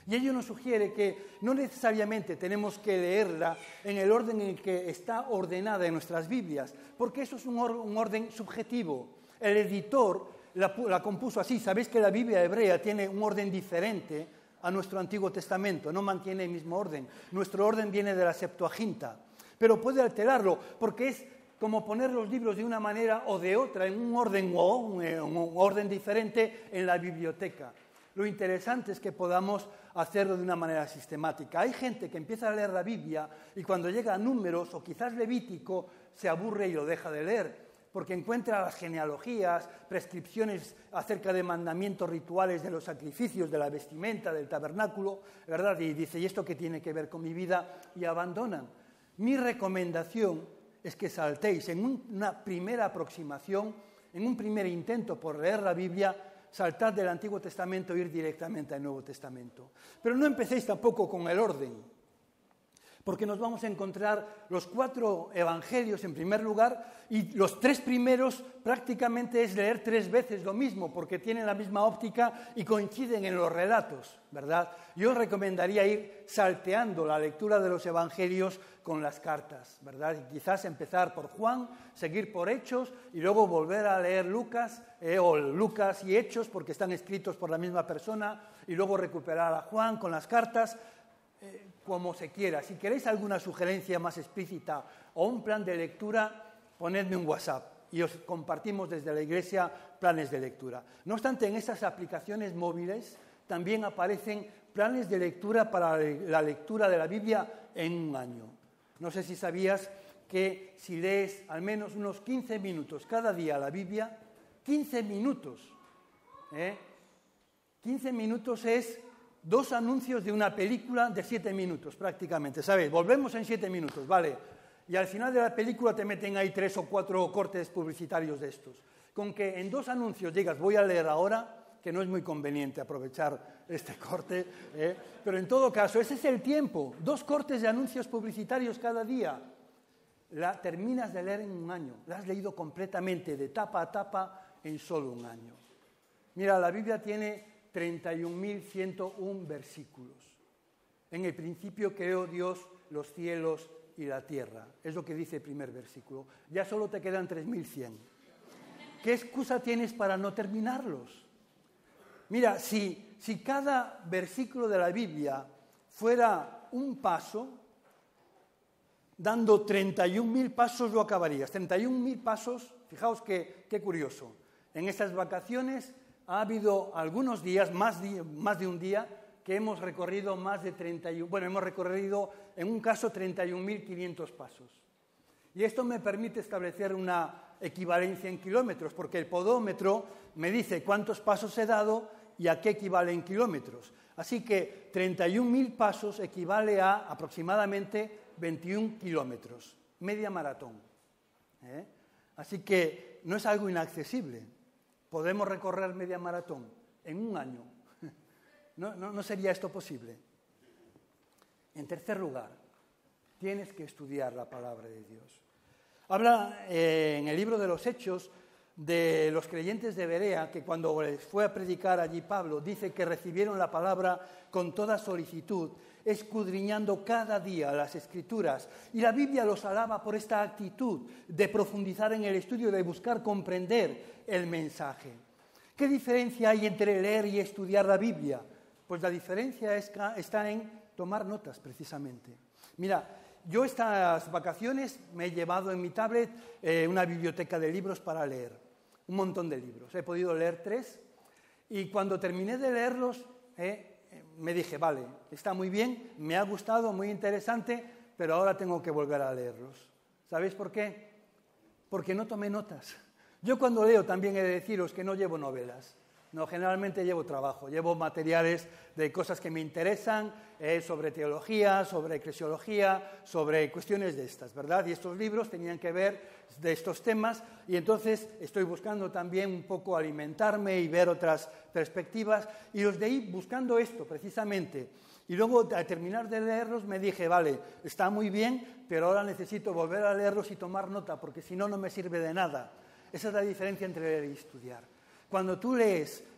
Y ello nos sugiere que no necesariamente tenemos que leerla en el orden en el que está ordenada en nuestras Biblias, porque eso es un orden subjetivo. El editor la compuso así. Sabéis que la Biblia hebrea tiene un orden diferente a nuestro Antiguo Testamento, no mantiene el mismo orden. Nuestro orden viene de la Septuaginta, pero puede alterarlo, porque es como poner los libros de una manera o de otra, en un orden o un orden diferente en la biblioteca. Lo interesante es que podamos hacerlo de una manera sistemática. Hay gente que empieza a leer la Biblia y cuando llega a Números o quizás Levítico se aburre y lo deja de leer, porque encuentra las genealogías, prescripciones acerca de mandamientos rituales de los sacrificios, de la vestimenta, del tabernáculo, ¿verdad? Y dice, ¿y esto qué tiene que ver con mi vida? Y abandonan. Mi recomendación es que saltéis en una primera aproximación, en un primer intento por leer la Biblia, saltad del Antiguo Testamento e ir directamente al Nuevo Testamento. Pero no empecéis tampoco con el orden, porque nos vamos a encontrar los 4 evangelios en primer lugar, y los 3 primeros prácticamente es leer 3 veces lo mismo, porque tienen la misma óptica y coinciden en los relatos, ¿verdad? Yo os recomendaría ir salteando la lectura de los evangelios con las cartas, ¿verdad? Y quizás empezar por Juan, seguir por Hechos y luego volver a leer Lucas o Lucas y Hechos, porque están escritos por la misma persona, y luego recuperar a Juan con las cartas, como se quiera. Si queréis alguna sugerencia más explícita o un plan de lectura, ponedme un WhatsApp y os compartimos desde la Iglesia planes de lectura. No obstante, en estas aplicaciones móviles también aparecen planes de lectura para la lectura de la Biblia en un año. No sé si sabías que si lees al menos unos 15 minutos cada día la Biblia, 15 minutos, 15 minutos es 2 anuncios de una película de 7 minutos prácticamente, ¿sabéis? Volvemos en 7 minutos, ¿vale? Y al final de la película te meten ahí 3 o 4 cortes publicitarios de estos. Con que en 2 anuncios digas, voy a leer ahora, que no es muy conveniente aprovechar este corte, pero en todo caso, ese es el tiempo, 2 cortes de anuncios publicitarios cada día. La terminas de leer en un año, la has leído completamente de tapa a tapa en solo un año. Mira, la Biblia tiene 31.101 versículos. En el principio creó Dios los cielos y la tierra. Es lo que dice el primer versículo. Ya solo te quedan 3.100. ¿Qué excusa tienes para no terminarlos? Mira, si cada versículo de la Biblia fuera un paso, dando 31.000 pasos lo acabarías. 31.000 pasos, fijaos qué curioso. En estas vacaciones ha habido algunos días, más de un día, que hemos recorrido hemos recorrido en un caso 31.500 pasos. Y esto me permite establecer una equivalencia en kilómetros, porque el podómetro me dice cuántos pasos he dado y a qué equivale en kilómetros. Así que 31.000 pasos equivale a aproximadamente 21 kilómetros, media maratón. Así que no es algo inaccesible. Podemos recorrer media maratón en un año. No sería esto posible. En tercer lugar, tienes que estudiar la palabra de Dios. Habla en el libro de los Hechos de los creyentes de Berea, que cuando les fue a predicar allí Pablo, dice que recibieron la palabra con toda solicitud, escudriñando cada día las Escrituras. Y la Biblia los alaba por esta actitud de profundizar en el estudio, de buscar comprender el mensaje. ¿Qué diferencia hay entre leer y estudiar la Biblia? Pues la diferencia está en tomar notas, precisamente. Mira, yo estas vacaciones me he llevado en mi tablet una biblioteca de libros para leer, un montón de libros. He podido leer 3 y cuando terminé de leerlos me dije, vale, está muy bien, me ha gustado, muy interesante, pero ahora tengo que volver a leerlos. ¿Sabéis por qué? Porque no tomé notas. Yo cuando leo también he de deciros que no llevo novelas. No, generalmente llevo trabajo, llevo materiales de cosas que me interesan, sobre teología, sobre eclesiología, sobre cuestiones de estas, ¿verdad? Y estos libros tenían que ver de estos temas y entonces estoy buscando también un poco alimentarme y ver otras perspectivas y los de ahí buscando esto precisamente. Y luego al terminar de leerlos me dije, vale, está muy bien, pero ahora necesito volver a leerlos y tomar nota porque si no, no me sirve de nada. Esa es la diferencia entre leer y estudiar. Cuando tú lees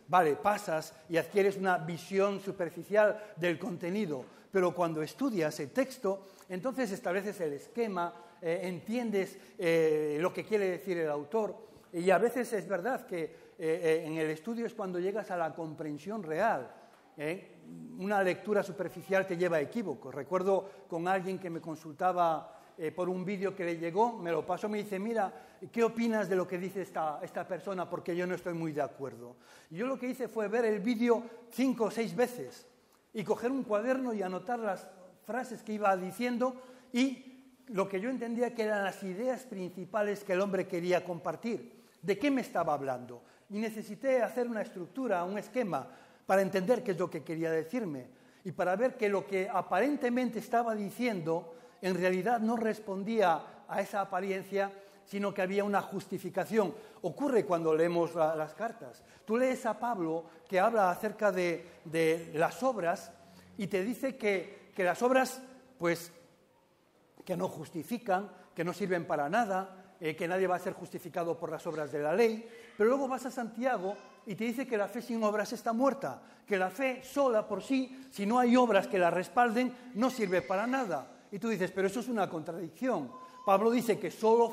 vale, pasas y adquieres una visión superficial del contenido, pero cuando estudias el texto, entonces estableces el esquema, entiendes lo que quiere decir el autor, y a veces es verdad que en el estudio es cuando llegas a la comprensión real. Una lectura superficial te lleva a equívocos. Recuerdo con alguien que me consultaba por un vídeo que le llegó, me lo pasó, me dice, mira, ¿qué opinas de lo que dice esta persona? Porque yo no estoy muy de acuerdo. Y yo lo que hice fue ver el vídeo 5 o 6 veces y coger un cuaderno y anotar las frases que iba diciendo y lo que yo entendía que eran las ideas principales que el hombre quería compartir. ¿De qué me estaba hablando? Y necesité hacer una estructura, un esquema, para entender qué es lo que quería decirme y para ver que lo que aparentemente estaba diciendo en realidad no respondía a esa apariencia, sino que había una justificación. Ocurre cuando leemos las cartas. Tú lees a Pablo que habla acerca de las obras y te dice que las obras, pues, que no justifican, que no sirven para nada, que nadie va a ser justificado por las obras de la ley, pero luego vas a Santiago y te dice que la fe sin obras está muerta, que la fe sola por sí, si no hay obras que la respalden, no sirve para nada. Y tú dices, pero eso es una contradicción. Pablo dice que solo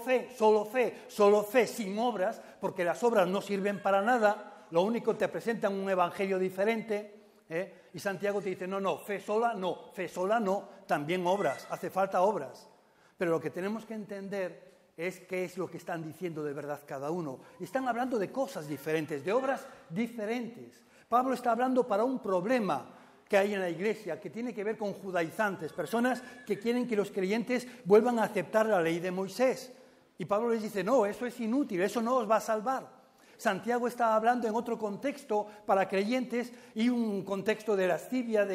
fe sin obras, porque las obras no sirven para nada, lo único te presentan un evangelio diferente, y Santiago te dice, no, fe sola no, también obras, hace falta obras. Pero lo que tenemos que entender es qué es lo que están diciendo de verdad cada uno. Están hablando de cosas diferentes, de obras diferentes. Pablo está hablando para un problema que hay en la iglesia, que tiene que ver con judaizantes, personas que quieren que los creyentes vuelvan a aceptar la ley de Moisés. Y Pablo les dice, no, eso es inútil, eso no os va a salvar. Santiago está hablando en otro contexto para creyentes y un contexto de lascivia,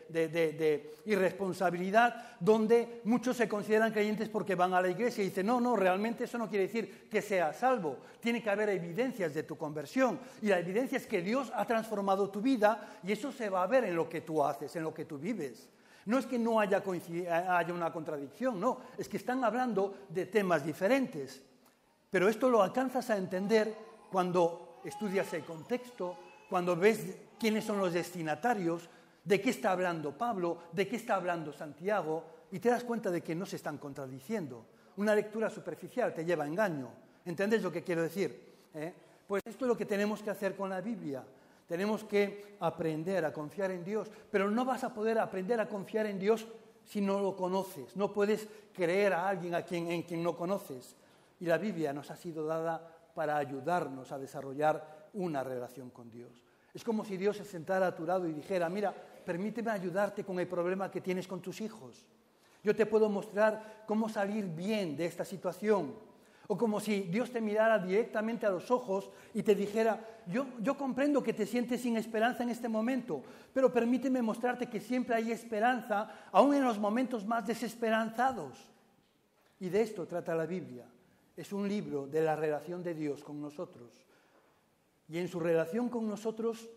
de irresponsabilidad, donde muchos se consideran creyentes porque van a la iglesia y dicen, no, realmente eso no quiere decir que seas salvo. Tiene que haber evidencias de tu conversión y la evidencia es que Dios ha transformado tu vida y eso se va a ver en lo que tú haces, en lo que tú vives. No es que no haya una contradicción, no, es que están hablando de temas diferentes. Pero esto lo alcanzas a entender cuando estudias el contexto, cuando ves quiénes son los destinatarios, de qué está hablando Pablo, de qué está hablando Santiago, y te das cuenta de que no se están contradiciendo. Una lectura superficial te lleva a engaño. ¿Entendéis lo que quiero decir? Pues esto es lo que tenemos que hacer con la Biblia. Tenemos que aprender a confiar en Dios, pero no vas a poder aprender a confiar en Dios si no lo conoces. No puedes creer a alguien en quien no conoces. Y la Biblia nos ha sido dada para ayudarnos a desarrollar una relación con Dios. Es como si Dios se sentara a tu lado y dijera, mira, permíteme ayudarte con el problema que tienes con tus hijos. Yo te puedo mostrar cómo salir bien de esta situación. O como si Dios te mirara directamente a los ojos y te dijera, yo comprendo que te sientes sin esperanza en este momento, pero permíteme mostrarte que siempre hay esperanza, aún en los momentos más desesperanzados. Y de esto trata la Biblia. Es un libro de la relación de Dios con nosotros. Y en su relación con nosotros,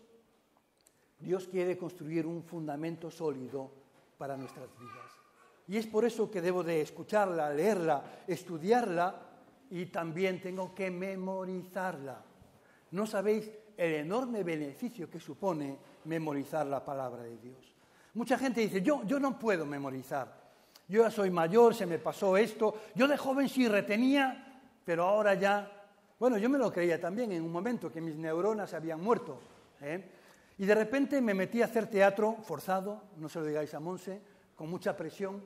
Dios quiere construir un fundamento sólido para nuestras vidas. Y es por eso que debo de escucharla, leerla, estudiarla y también tengo que memorizarla. No sabéis el enorme beneficio que supone memorizar la palabra de Dios. Mucha gente dice, yo no puedo memorizar. Yo ya soy mayor, se me pasó esto. Yo de joven sí retenía, pero ahora ya, bueno, yo me lo creía también en un momento, que mis neuronas se habían muerto. Y de repente me metí a hacer teatro forzado, no se lo digáis a Monse, con mucha presión.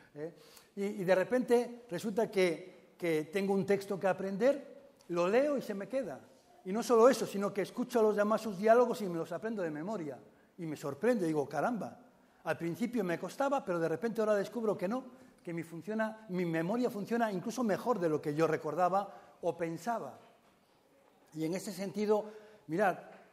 Y de repente resulta que tengo un texto que aprender, lo leo y se me queda. Y no solo eso, sino que escucho a los demás sus diálogos y me los aprendo de memoria. Y me sorprende, digo, caramba, al principio me costaba, pero de repente ahora descubro que no, que mi memoria funciona incluso mejor de lo que yo recordaba o pensaba. Y en ese sentido, mirad,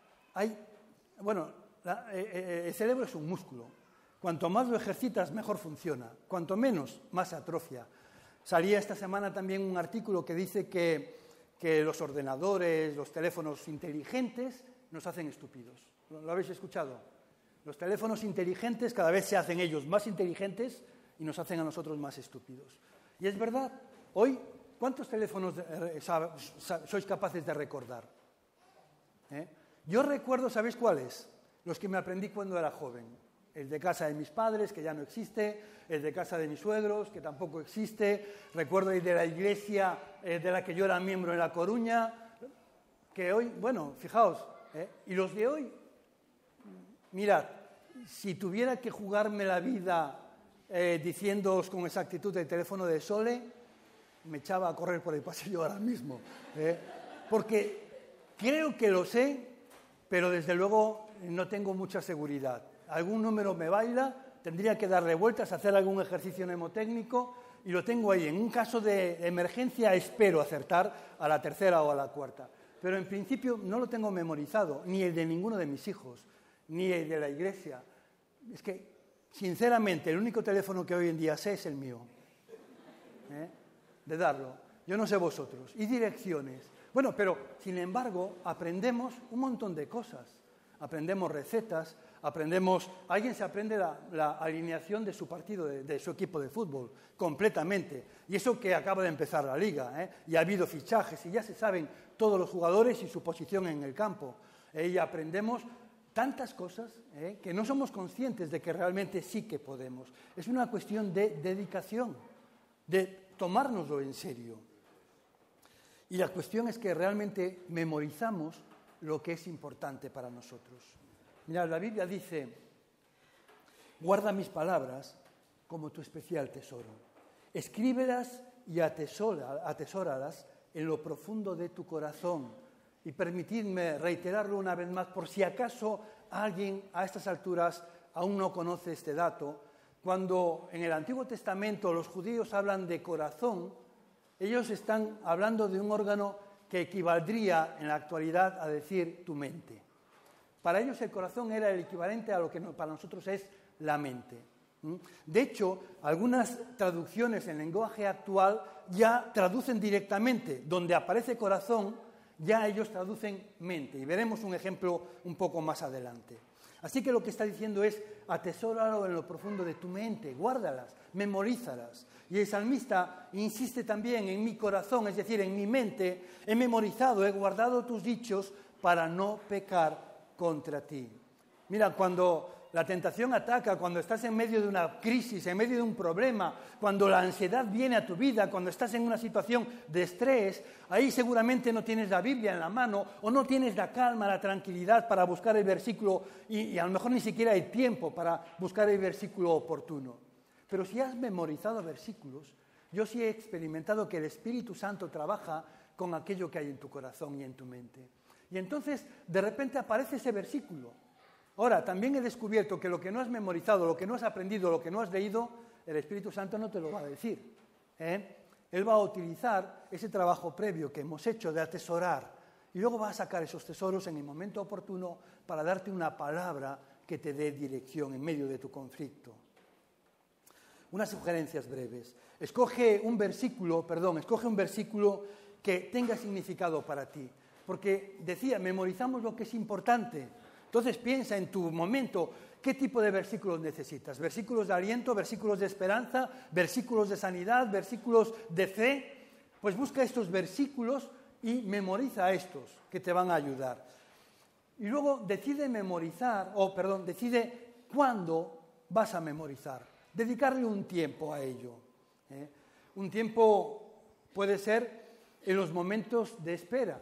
el cerebro es un músculo. Cuanto más lo ejercitas, mejor funciona. Cuanto menos, más se atrofia. Salía esta semana también un artículo que dice que los ordenadores, los teléfonos inteligentes nos hacen estúpidos. ¿Lo habéis escuchado? Los teléfonos inteligentes cada vez se hacen ellos más inteligentes y nos hacen a nosotros más estúpidos. Y es verdad, hoy, ¿cuántos teléfonos sois capaces de recordar? Yo recuerdo, ¿sabéis cuáles? Los que me aprendí cuando era joven. El de casa de mis padres, que ya no existe, el de casa de mis suegros, que tampoco existe, recuerdo el de la iglesia de la que yo era miembro en La Coruña, que hoy, bueno, fijaos, y los de hoy, mirad, si tuviera que jugarme la vida diciéndoos con exactitud el teléfono de Sole, me echaba a correr por el pasillo ahora mismo, porque creo que lo sé, pero desde luego no tengo mucha seguridad. Algún número me baila, tendría que darle vueltas, hacer algún ejercicio mnemotécnico y lo tengo ahí. En un caso de emergencia espero acertar a la tercera o a la cuarta. Pero en principio no lo tengo memorizado, ni el de ninguno de mis hijos, ni el de la iglesia. Es que, sinceramente, el único teléfono que hoy en día sé es el mío. De darlo. Yo no sé vosotros. Y direcciones. Bueno, pero, sin embargo, aprendemos un montón de cosas. Aprendemos recetas, alguien se aprende la alineación de su partido, de su equipo de fútbol, completamente. Y eso que acaba de empezar la liga, y ha habido fichajes, y ya se saben todos los jugadores y su posición en el campo. Y aprendemos tantas cosas que no somos conscientes de que realmente sí que podemos. Es una cuestión de dedicación, de tomárnoslo en serio. Y la cuestión es que realmente memorizamos lo que es importante para nosotros. Mirad, la Biblia dice, guarda mis palabras como tu especial tesoro. Escríbelas y atesóralas en lo profundo de tu corazón. Y permitidme reiterarlo una vez más, por si acaso alguien a estas alturas aún no conoce este dato. Cuando en el Antiguo Testamento los judíos hablan de corazón, ellos están hablando de un órgano que equivaldría en la actualidad a decir tu mente. Para ellos el corazón era el equivalente a lo que para nosotros es la mente. De hecho, algunas traducciones en lenguaje actual ya traducen directamente, donde aparece corazón, ya ellos traducen mente. Y veremos un ejemplo un poco más adelante. Así que lo que está diciendo es, atesóralo en lo profundo de tu mente, guárdalas, memorízalas. Y el salmista insiste también en mi corazón, es decir, en mi mente, he memorizado, he guardado tus dichos para no pecar contra ti. Mira, cuando la tentación ataca, cuando estás en medio de una crisis, en medio de un problema, cuando la ansiedad viene a tu vida, cuando estás en una situación de estrés, ahí seguramente no tienes la Biblia en la mano o no tienes la calma, la tranquilidad para buscar el versículo y a lo mejor ni siquiera hay tiempo para buscar el versículo oportuno. Pero si has memorizado versículos, yo sí he experimentado que el Espíritu Santo trabaja con aquello que hay en tu corazón y en tu mente. Y entonces, de repente aparece ese versículo. Ahora, también he descubierto que lo que no has memorizado, lo que no has aprendido, lo que no has leído, el Espíritu Santo no te lo va a decir. Él va a utilizar ese trabajo previo que hemos hecho de atesorar y luego va a sacar esos tesoros en el momento oportuno para darte una palabra que te dé dirección en medio de tu conflicto. Unas sugerencias breves. Escoge un versículo que tenga significado para ti. Porque decía, memorizamos lo que es importante. Entonces piensa en tu momento qué tipo de versículos necesitas. Versículos de aliento, versículos de esperanza, versículos de sanidad, versículos de fe. Pues busca estos versículos y memoriza estos que te van a ayudar. Y luego decide cuándo vas a memorizar. Dedicarle un tiempo a ello. Un tiempo puede ser en los momentos de espera.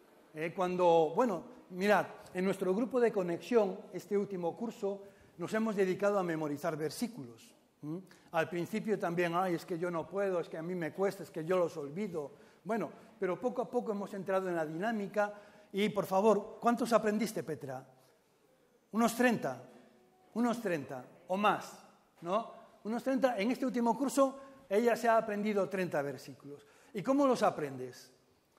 Mirad, en nuestro grupo de conexión, este último curso, nos hemos dedicado a memorizar versículos. Al principio también, es que yo no puedo, es que a mí me cuesta, es que yo los olvido. Bueno, pero poco a poco hemos entrado en la dinámica y, por favor, ¿cuántos aprendiste, Petra? Unos 30 o más, ¿no? Unos 30. En este último curso, ella se ha aprendido 30 versículos. ¿Y cómo los aprendes?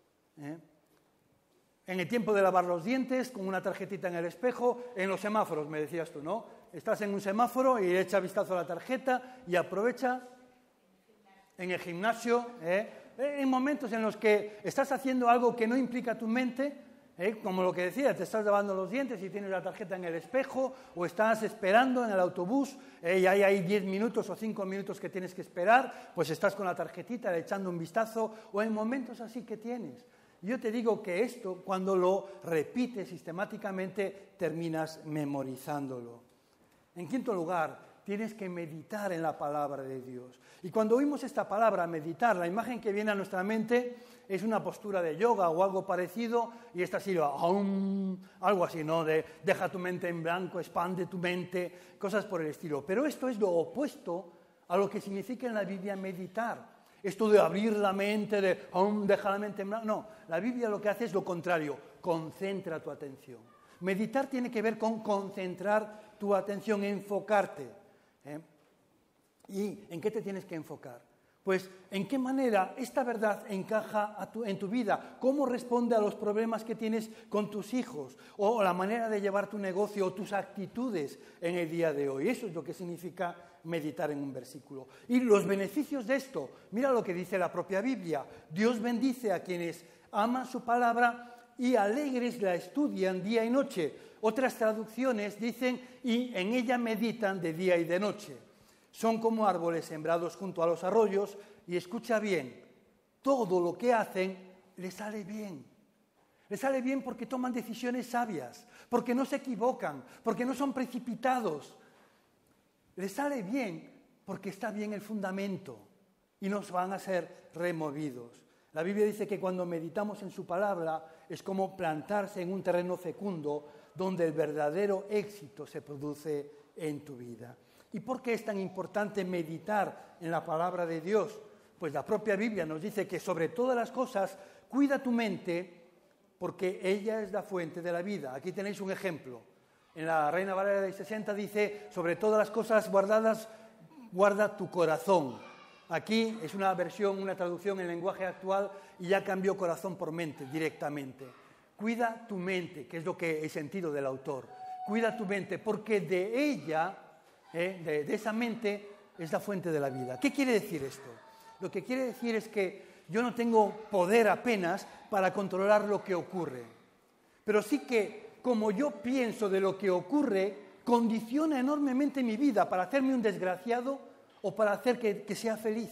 En el tiempo de lavar los dientes, con una tarjetita en el espejo, en los semáforos, me decías tú, ¿no? Estás en un semáforo y echa vistazo a la tarjeta y aprovecha en el gimnasio, en momentos en los que estás haciendo algo que no implica tu mente, como lo que decía, te estás lavando los dientes y tienes la tarjeta en el espejo, o estás esperando en el autobús y ahí hay 10 minutos o 5 minutos que tienes que esperar, pues estás con la tarjetita echando un vistazo, o en momentos así que tienes. Yo te digo que esto, cuando lo repites sistemáticamente, terminas memorizándolo. En quinto lugar, tienes que meditar en la palabra de Dios. Y cuando oímos esta palabra, meditar, la imagen que viene a nuestra mente es una postura de yoga o algo parecido, y esta así, algo así, ¿no? De deja tu mente en blanco, expande tu mente, cosas por el estilo. Pero esto es lo opuesto a lo que significa en la Biblia meditar. Esto de abrir la mente, de deja la mente en blanco. No, la Biblia lo que hace es lo contrario, concentra tu atención. Meditar tiene que ver con concentrar tu atención, enfocarte. ¿Y en qué te tienes que enfocar? Pues en qué manera esta verdad encaja en tu vida, cómo responde a los problemas que tienes con tus hijos, o la manera de llevar tu negocio, o tus actitudes en el día de hoy. Eso es lo que significa meditar en un versículo. Y los beneficios de esto, mira lo que dice la propia Biblia. Dios bendice a quienes aman su palabra y alegres la estudian día y noche. Otras traducciones dicen, y en ella meditan de día y de noche. Son como árboles sembrados junto a los arroyos, y escucha bien, todo lo que hacen les sale bien. Les sale bien porque toman decisiones sabias, porque no se equivocan, porque no son precipitados. Les sale bien porque está bien el fundamento y no van a ser removidos. La Biblia dice que cuando meditamos en su palabra es como plantarse en un terreno fecundo donde el verdadero éxito se produce en tu vida. ¿Y por qué es tan importante meditar en la palabra de Dios? Pues la propia Biblia nos dice que sobre todas las cosas cuida tu mente porque ella es la fuente de la vida. Aquí tenéis un ejemplo. En la Reina Valera de 60 dice, sobre todas las cosas guardadas, guarda tu corazón. Aquí es una versión, una traducción en lenguaje actual y ya cambió corazón por mente directamente. Cuida tu mente, que es lo que el sentido del autor. Cuida tu mente porque de ella... de esa mente es la fuente de la vida. ¿Qué quiere decir esto? Lo que quiere decir es que yo no tengo poder apenas para controlar lo que ocurre, pero sí que como yo pienso de lo que ocurre, condiciona enormemente mi vida para hacerme un desgraciado o para hacer que sea feliz.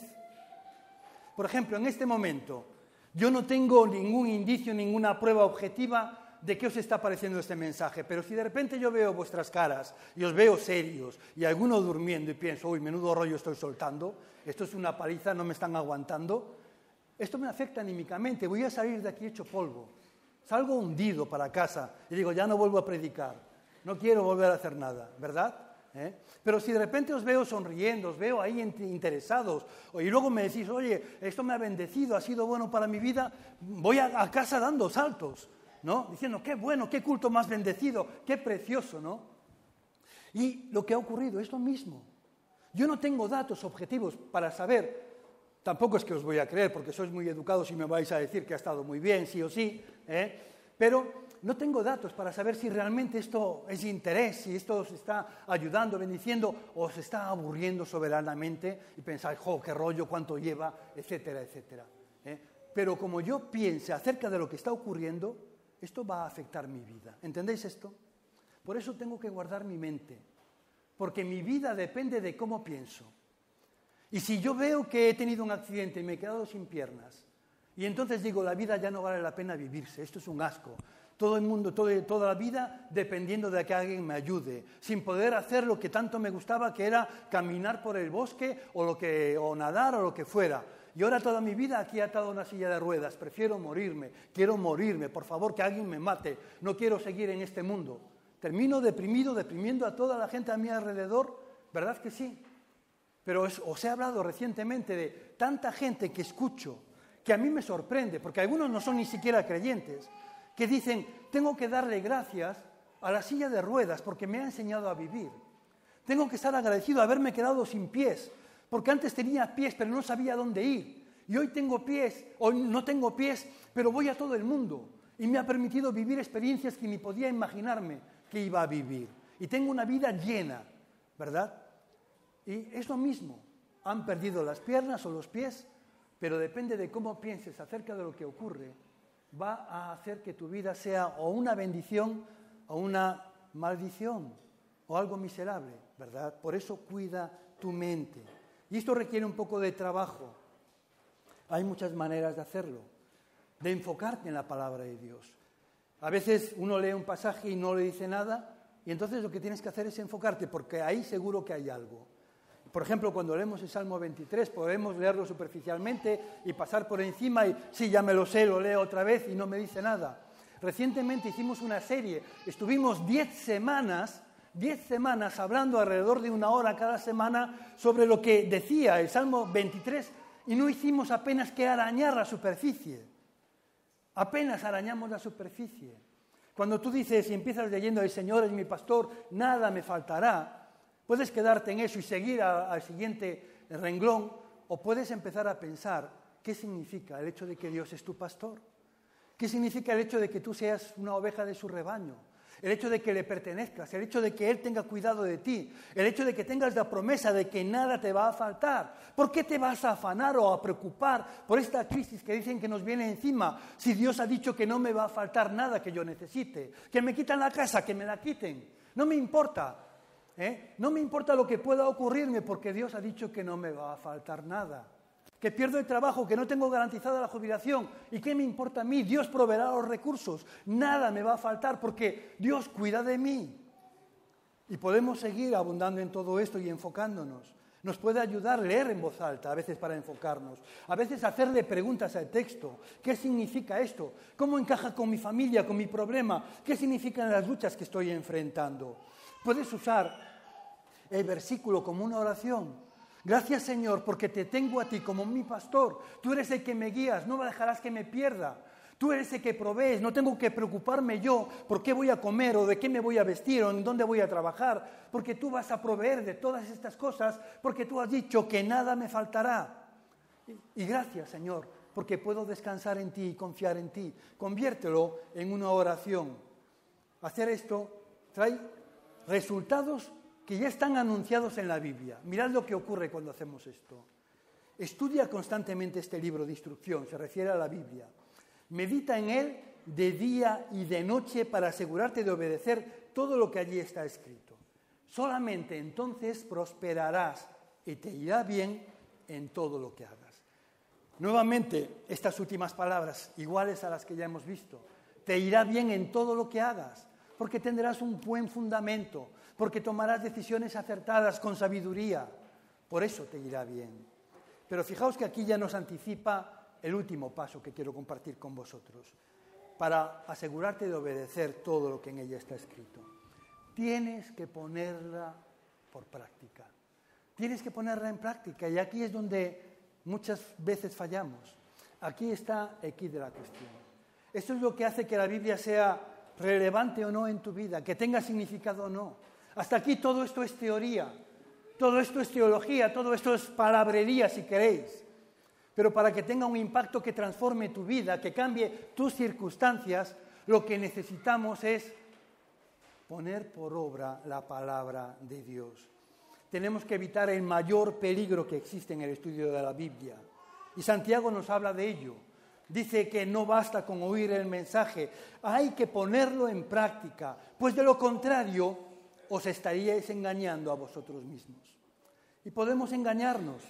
Por ejemplo, en este momento, yo no tengo ningún indicio, ninguna prueba objetiva de qué os está pareciendo este mensaje, pero si de repente yo veo vuestras caras y os veo serios y alguno durmiendo y pienso, uy, menudo rollo estoy soltando, esto es una paliza, no me están aguantando, esto me afecta anímicamente, voy a salir de aquí hecho polvo, salgo hundido para casa y digo, ya no vuelvo a predicar, no quiero volver a hacer nada, ¿verdad? Pero si de repente os veo sonriendo, os veo ahí interesados, y luego me decís, oye, esto me ha bendecido, ha sido bueno para mi vida, voy a casa dando saltos, ¿no? Diciendo, qué bueno, qué culto más bendecido, qué precioso, ¿no? Y lo que ha ocurrido es lo mismo. Yo no tengo datos objetivos para saber, tampoco es que os voy a creer, porque sois muy educados y me vais a decir que ha estado muy bien, sí o sí, pero no tengo datos para saber si realmente esto es interés, si esto os está ayudando, bendiciendo, o os está aburriendo soberanamente y pensáis, qué rollo, cuánto lleva, etcétera, etcétera. Pero como yo piense acerca de lo que está ocurriendo, esto va a afectar mi vida. ¿Entendéis esto? Por eso tengo que guardar mi mente, porque mi vida depende de cómo pienso. Y si yo veo que he tenido un accidente y me he quedado sin piernas, y entonces digo, la vida ya no vale la pena vivirse, esto es un asco. Todo el mundo, toda la vida dependiendo de que alguien me ayude, sin poder hacer lo que tanto me gustaba, que era caminar por el bosque o nadar o lo que fuera. Y ahora toda mi vida aquí atado a una silla de ruedas, prefiero morirme, quiero morirme, por favor que alguien me mate, no quiero seguir en este mundo. Termino deprimiendo a toda la gente a mi alrededor, ¿verdad que sí? Pero os he hablado recientemente de tanta gente que escucho, que a mí me sorprende, porque algunos no son ni siquiera creyentes, que dicen, tengo que darle gracias a la silla de ruedas porque me ha enseñado a vivir. Tengo que estar agradecido de haberme quedado sin pies, porque antes tenía pies pero no sabía dónde ir. Y hoy tengo pies, hoy no tengo pies, pero voy a todo el mundo. Y me ha permitido vivir experiencias que ni podía imaginarme que iba a vivir. Y tengo una vida llena, ¿verdad? Y es lo mismo. Han perdido las piernas o los pies, pero depende de cómo pienses acerca de lo que ocurre, va a hacer que tu vida sea o una bendición o una maldición o algo miserable, ¿verdad? Por eso cuida tu mente. Y esto requiere un poco de trabajo. Hay muchas maneras de hacerlo. de enfocarte en la palabra de Dios. A veces uno lee un pasaje y no le dice nada, y entonces lo que tienes que hacer es enfocarte, porque ahí seguro que hay algo. Por ejemplo, cuando leemos el Salmo 23, podemos leerlo superficialmente y pasar por encima y, sí, ya me lo sé, lo leo otra vez y no me dice nada. Recientemente hicimos una serie, estuvimos 10 semanas hablando alrededor de 1 hora cada semana sobre lo que decía el Salmo 23 y no hicimos apenas que arañar la superficie. Apenas arañamos la superficie. Cuando tú dices y empiezas leyendo, el Señor es mi pastor, nada me faltará, puedes quedarte en eso y seguir al siguiente renglón, o puedes empezar a pensar qué significa el hecho de que Dios es tu pastor. ¿Qué significa el hecho de que tú seas una oveja de su rebaño? El hecho de que le pertenezcas, el hecho de que Él tenga cuidado de ti, el hecho de que tengas la promesa de que nada te va a faltar. ¿Por qué te vas a afanar o a preocupar por esta crisis que dicen que nos viene encima si Dios ha dicho que no me va a faltar nada que yo necesite? Que me quitan la casa, que me la quiten. No me importa, No me importa lo que pueda ocurrirme porque Dios ha dicho que no me va a faltar nada. Que pierdo el trabajo, que no tengo garantizada la jubilación. ¿Y qué me importa a mí? Dios proveerá los recursos. Nada me va a faltar porque Dios cuida de mí. Y podemos seguir abundando en todo esto y enfocándonos. Nos puede ayudar leer en voz alta, a veces para enfocarnos. A veces hacerle preguntas al texto. ¿Qué significa esto? ¿Cómo encaja con mi familia, con mi problema? ¿Qué significan las luchas que estoy enfrentando? Puedes usar el versículo como una oración. Gracias, Señor, porque te tengo a ti como mi pastor. Tú eres el que me guías, no me dejarás que me pierda. Tú eres el que provees, no tengo que preocuparme yo por qué voy a comer o de qué me voy a vestir o en dónde voy a trabajar, porque tú vas a proveer de todas estas cosas, porque tú has dicho que nada me faltará. Y gracias, Señor, porque puedo descansar en ti y confiar en ti. Conviértelo en una oración. Hacer esto trae resultados que ya están anunciados en la Biblia. Mirad lo que ocurre cuando hacemos esto. Estudia constantemente este libro de instrucción, se refiere a la Biblia. Medita en él de día y de noche para asegurarte de obedecer todo lo que allí está escrito. Solamente entonces prosperarás y te irá bien en todo lo que hagas. Nuevamente, estas últimas palabras, iguales a las que ya hemos visto. Te irá bien en todo lo que hagas, porque tendrás un buen fundamento, porque tomarás decisiones acertadas con sabiduría. Por eso te irá bien. Pero fijaos que aquí ya nos anticipa el último paso que quiero compartir con vosotros, para asegurarte de obedecer todo lo que en ella está escrito. Tienes que ponerla por práctica. Tienes que ponerla en práctica, y aquí es donde muchas veces fallamos. Aquí está el quid de la cuestión. Esto es lo que hace que la Biblia sea relevante o no en tu vida, que tenga significado o no. Hasta aquí todo esto es teoría, todo esto es teología, todo esto es palabrería, si queréis. Pero para que tenga un impacto que transforme tu vida, que cambie tus circunstancias, lo que necesitamos es poner por obra la palabra de Dios. Tenemos que evitar el mayor peligro que existe en el estudio de la Biblia. Y Santiago nos habla de ello. Dice que no basta con oír el mensaje, hay que ponerlo en práctica, pues de lo contrario os estaríais engañando a vosotros mismos. Y podemos engañarnos.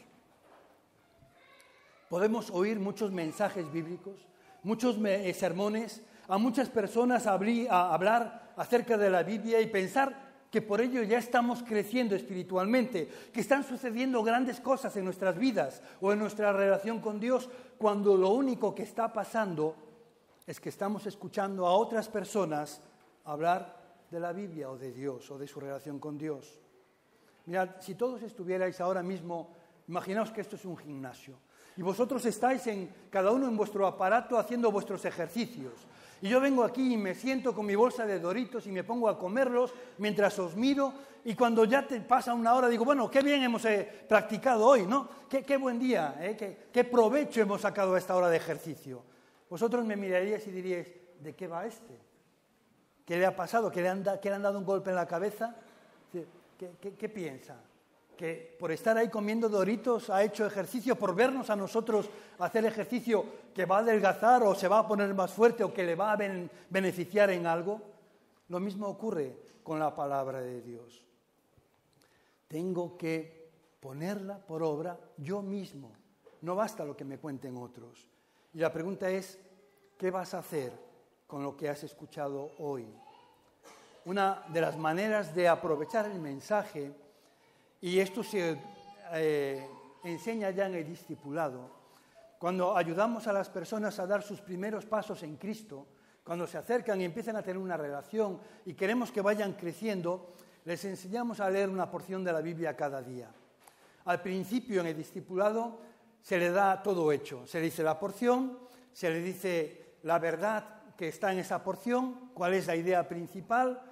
Podemos oír muchos mensajes bíblicos, muchos sermones, a muchas personas a hablar acerca de la Biblia y pensar que por ello ya estamos creciendo espiritualmente, que están sucediendo grandes cosas en nuestras vidas o en nuestra relación con Dios, cuando lo único que está pasando es que estamos escuchando a otras personas hablar de la Biblia o de Dios o de su relación con Dios. Mirad, si todos estuvierais ahora mismo, imaginaos que esto es un gimnasio. Y vosotros estáis cada uno en vuestro aparato haciendo vuestros ejercicios. Y yo vengo aquí y me siento con mi bolsa de Doritos y me pongo a comerlos mientras os miro. Y cuando ya te pasa 1 hora digo, bueno, qué bien hemos practicado hoy, ¿no? Qué buen día, qué provecho hemos sacado a esta hora de ejercicio. Vosotros me miraríais y diríais, ¿de qué va este? ¿Qué le ha pasado? ¿Que le han dado un golpe en la cabeza? ¿Qué piensa? Que por estar ahí comiendo Doritos ha hecho ejercicio, por vernos a nosotros hacer ejercicio, que va a adelgazar o se va a poner más fuerte o que le va a beneficiar en algo. Lo mismo ocurre con la palabra de Dios. Tengo que ponerla por obra yo mismo. No basta lo que me cuenten otros. Y la pregunta es, ¿qué vas a hacer con lo que has escuchado hoy? Una de las maneras de aprovechar el mensaje, y esto se enseña ya en el discipulado, cuando ayudamos a las personas a dar sus primeros pasos en Cristo, cuando se acercan y empiezan a tener una relación y queremos que vayan creciendo, les enseñamos a leer una porción de la Biblia cada día. Al principio, en el discipulado, se le da todo hecho. Se le dice la porción, se le dice la verdad que está en esa porción, cuál es la idea principal,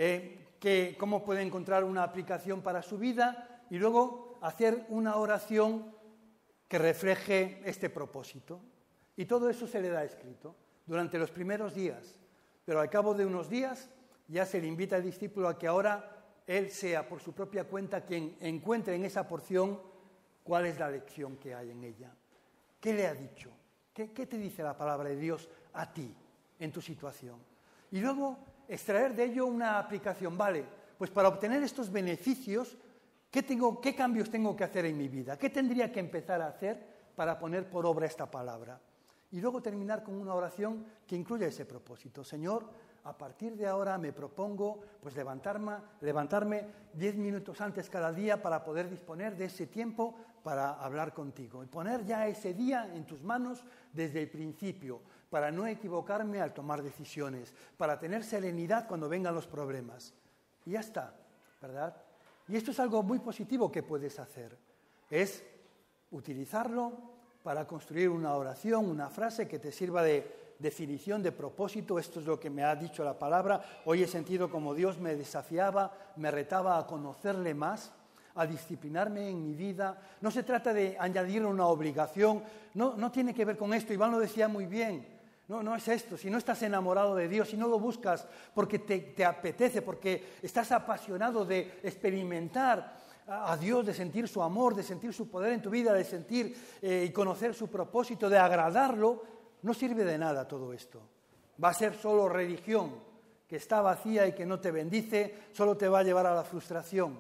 cómo puede encontrar una aplicación para su vida y luego hacer una oración que refleje este propósito. Y todo eso se le da escrito durante los primeros días. Pero al cabo de unos días ya se le invita al discípulo a que ahora él sea por su propia cuenta quien encuentre en esa porción cuál es la lección que hay en ella. ¿Qué le ha dicho? ¿Qué te dice la palabra de Dios a ti en tu situación? Y luego extraer de ello una aplicación. Vale, pues para obtener estos beneficios, ¿qué cambios tengo que hacer en mi vida? ¿Qué tendría que empezar a hacer para poner por obra esta palabra? Y luego terminar con una oración que incluya ese propósito. Señor, a partir de ahora me propongo pues levantarme 10 minutos antes cada día para poder disponer de ese tiempo para hablar contigo y poner ya ese día en tus manos desde el principio, para no equivocarme al tomar decisiones, para tener serenidad cuando vengan los problemas. Y ya está, ¿verdad? Y esto es algo muy positivo que puedes hacer, es utilizarlo para construir una oración, una frase que te sirva de definición, de propósito. Esto es lo que me ha dicho la palabra. Hoy he sentido como Dios me desafiaba, me retaba a conocerle más, a disciplinarme en mi vida. No se trata de añadirle una obligación, no tiene que ver con esto. Iván lo decía muy bien. No es esto. Si no estás enamorado de Dios, si no lo buscas porque te apetece, porque estás apasionado de experimentar a Dios, de sentir su amor, de sentir su poder en tu vida, de sentir y conocer su propósito, de agradarlo, no sirve de nada todo esto. Va a ser solo religión, que está vacía y que no te bendice, solo te va a llevar a la frustración.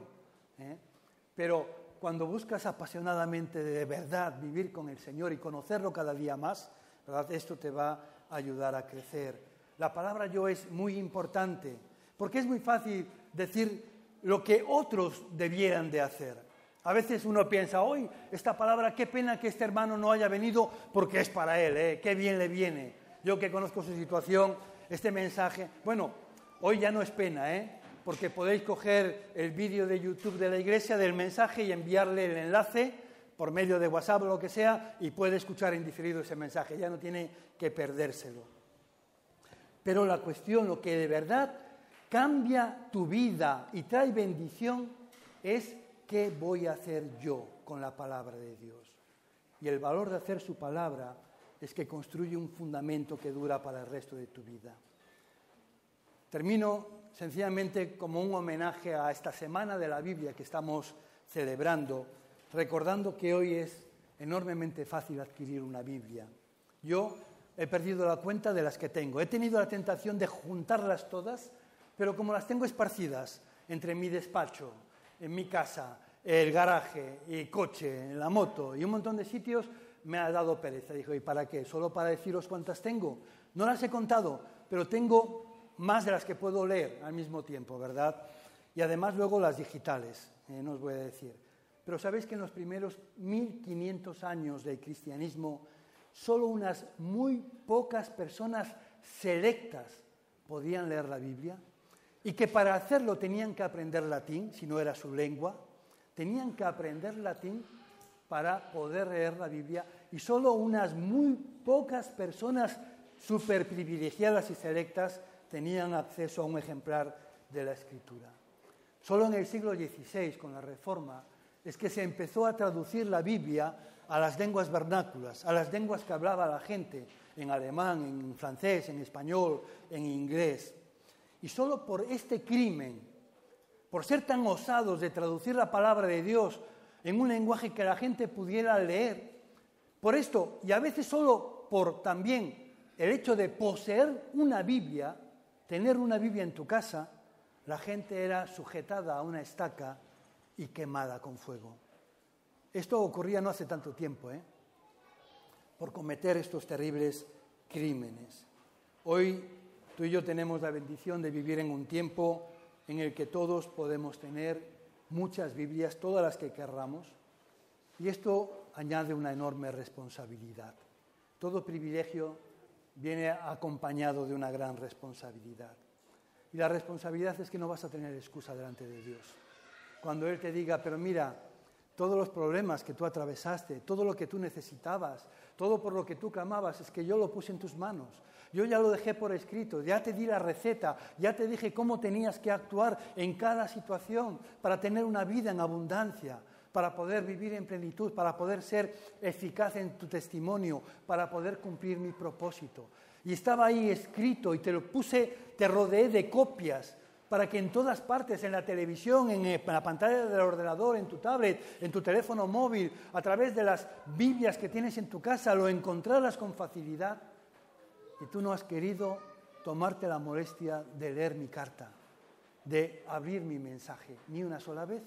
Pero cuando buscas apasionadamente de verdad vivir con el Señor y conocerlo cada día más, ¿verdad? Esto te va a ayudar a crecer. La palabra yo es muy importante, porque es muy fácil decir lo que otros debieran de hacer. A veces uno piensa, hoy esta palabra, qué pena que este hermano no haya venido porque es para él, qué bien le viene. Yo que conozco su situación, este mensaje, bueno, hoy ya no es pena, porque podéis coger el vídeo de YouTube de la iglesia del mensaje y enviarle el enlace por medio de WhatsApp o lo que sea y puede escuchar en diferido ese mensaje, ya no tiene que perdérselo. Pero la cuestión, lo que de verdad cambia tu vida y trae bendición es qué voy a hacer yo con la palabra de Dios. Y el valor de hacer su palabra es que construye un fundamento que dura para el resto de tu vida. Termino sencillamente como un homenaje a esta semana de la Biblia que estamos celebrando, recordando que hoy es enormemente fácil adquirir una Biblia. Yo he perdido la cuenta de las que tengo. He tenido la tentación de juntarlas todas, pero como las tengo esparcidas entre mi despacho, en mi casa, el garaje, el coche, la moto y un montón de sitios, me ha dado pereza. Dijo, ¿y para qué? ¿Solo para deciros cuántas tengo? No las he contado, pero tengo más de las que puedo leer al mismo tiempo, ¿verdad? Y además luego las digitales, no os voy a decir. Pero ¿sabéis que en los primeros 1500 años del cristianismo solo unas muy pocas personas selectas podían leer la Biblia? Y que para hacerlo tenían que aprender latín, si no era su lengua, tenían que aprender latín para poder leer la Biblia, y solo unas muy pocas personas súper privilegiadas y selectas tenían acceso a un ejemplar de la Escritura. Solo en el siglo XVI, con la Reforma, es que se empezó a traducir la Biblia a las lenguas vernáculas, a las lenguas que hablaba la gente, en alemán, en francés, en español, en inglés. Y solo por este crimen, por ser tan osados de traducir la palabra de Dios en un lenguaje que la gente pudiera leer, por esto, y a veces solo por también el hecho de poseer una Biblia, tener una Biblia en tu casa, la gente era sujetada a una estaca y quemada con fuego. Esto ocurría no hace tanto tiempo, por cometer estos terribles crímenes. Hoy tú y yo tenemos la bendición de vivir en un tiempo en el que todos podemos tener muchas Biblias, todas las que querramos, y esto añade una enorme responsabilidad. Todo privilegio viene acompañado de una gran responsabilidad. Y la responsabilidad es que no vas a tener excusa delante de Dios. Cuando Él te diga, pero mira, todos los problemas que tú atravesaste, todo lo que tú necesitabas, todo por lo que tú clamabas, es que yo lo puse en tus manos. Yo ya lo dejé por escrito, ya te di la receta, ya te dije cómo tenías que actuar en cada situación para tener una vida en abundancia, para poder vivir en plenitud, para poder ser eficaz en tu testimonio, para poder cumplir mi propósito. Y estaba ahí escrito y te lo puse, te rodeé de copias, para que en todas partes, en la televisión, en la pantalla del ordenador, en tu tablet, en tu teléfono móvil, a través de las Biblias que tienes en tu casa, lo encontraras con facilidad. Y tú no has querido tomarte la molestia de leer mi carta, de abrir mi mensaje, ni una sola vez.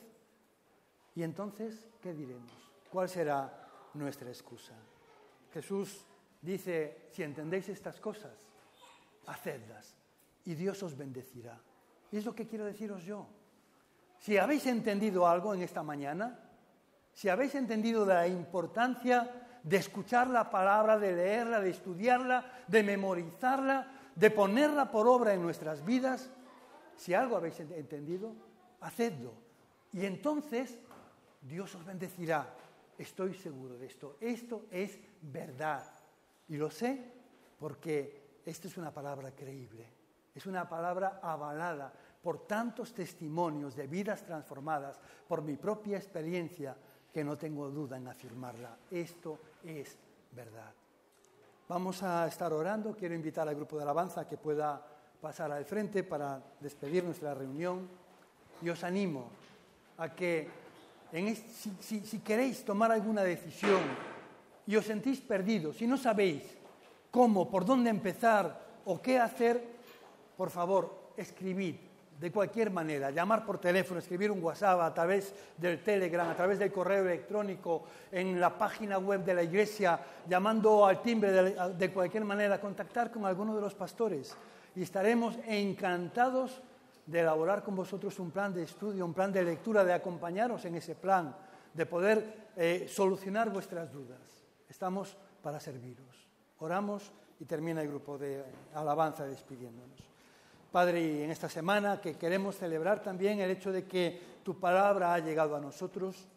Y entonces, ¿qué diremos? ¿Cuál será nuestra excusa? Jesús dice, si entendéis estas cosas, hacedlas, y Dios os bendecirá. Y es lo que quiero deciros yo. Si habéis entendido algo en esta mañana, si habéis entendido la importancia de escuchar la palabra, de leerla, de estudiarla, de memorizarla, de ponerla por obra en nuestras vidas, si algo habéis entendido, hacedlo. Y entonces Dios os bendecirá. Estoy seguro de esto. Esto es verdad. Y lo sé porque esta es una palabra creíble. Es una palabra avalada por tantos testimonios de vidas transformadas, por mi propia experiencia, que no tengo duda en afirmarla. Esto es verdad. Vamos a estar orando. Quiero invitar al grupo de alabanza a que pueda pasar al frente para despedir nuestra reunión. Y os animo a que, si queréis tomar alguna decisión y os sentís perdidos, si no sabéis cómo, por dónde empezar o qué hacer, por favor, escribid de cualquier manera, llamar por teléfono, escribir un WhatsApp a través del Telegram, a través del correo electrónico, en la página web de la iglesia, llamando al timbre de cualquier manera, contactar con alguno de los pastores y estaremos encantados de elaborar con vosotros un plan de estudio, un plan de lectura, de acompañaros en ese plan, de poder solucionar vuestras dudas. Estamos para serviros. Oramos y termina el grupo de alabanza despidiéndonos. Padre, y en esta semana que queremos celebrar también el hecho de que tu palabra ha llegado a nosotros,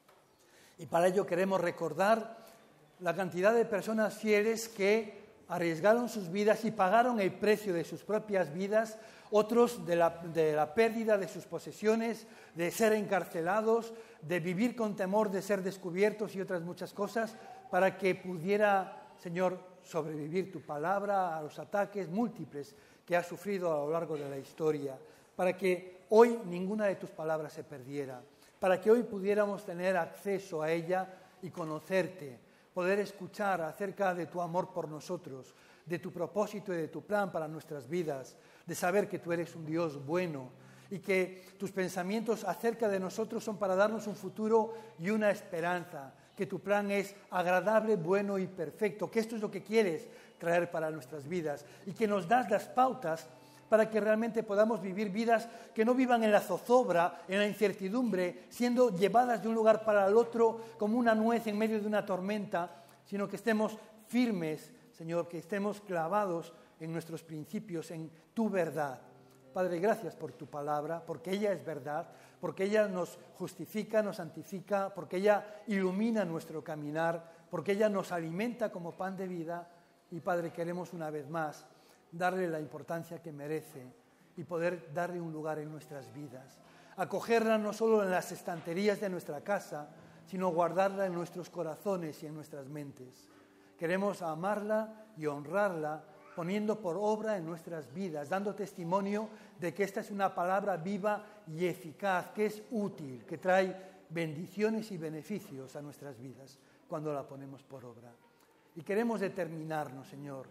y para ello queremos recordar la cantidad de personas fieles que arriesgaron sus vidas y pagaron el precio de sus propias vidas, otros de la pérdida de sus posesiones, de ser encarcelados, de vivir con temor de ser descubiertos y otras muchas cosas, para que pudiera, Señor, sobrevivir tu palabra a los ataques múltiples que ha sufrido a lo largo de la historia, para que hoy ninguna de tus palabras se perdiera, para que hoy pudiéramos tener acceso a ella y conocerte, poder escuchar acerca de tu amor por nosotros, de tu propósito y de tu plan para nuestras vidas, de saber que tú eres un Dios bueno y que tus pensamientos acerca de nosotros son para darnos un futuro y una esperanza, que tu plan es agradable, bueno y perfecto, que esto es lo que quieres traer para nuestras vidas y que nos das las pautas para que realmente podamos vivir vidas que no vivan en la zozobra, en la incertidumbre, siendo llevadas de un lugar para el otro como una nuez en medio de una tormenta, sino que estemos firmes, Señor, que estemos clavados en nuestros principios, en tu verdad. Padre, gracias por tu palabra, porque ella es verdad, porque ella nos justifica, nos santifica, porque ella ilumina nuestro caminar, porque ella nos alimenta como pan de vida. Y Padre, queremos una vez más darle la importancia que merece y poder darle un lugar en nuestras vidas. Acogerla no solo en las estanterías de nuestra casa, sino guardarla en nuestros corazones y en nuestras mentes. Queremos amarla y honrarla, poniendo por obra en nuestras vidas, dando testimonio de que esta es una palabra viva y eficaz, que es útil, que trae bendiciones y beneficios a nuestras vidas cuando la ponemos por obra. Y queremos determinarnos, Señor,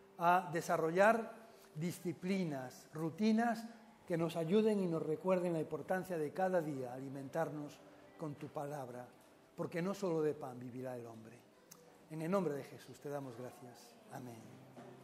a desarrollar disciplinas, rutinas que nos ayuden y nos recuerden la importancia de cada día alimentarnos con tu palabra, porque no solo de pan vivirá el hombre. En el nombre de Jesús te damos gracias. Amén.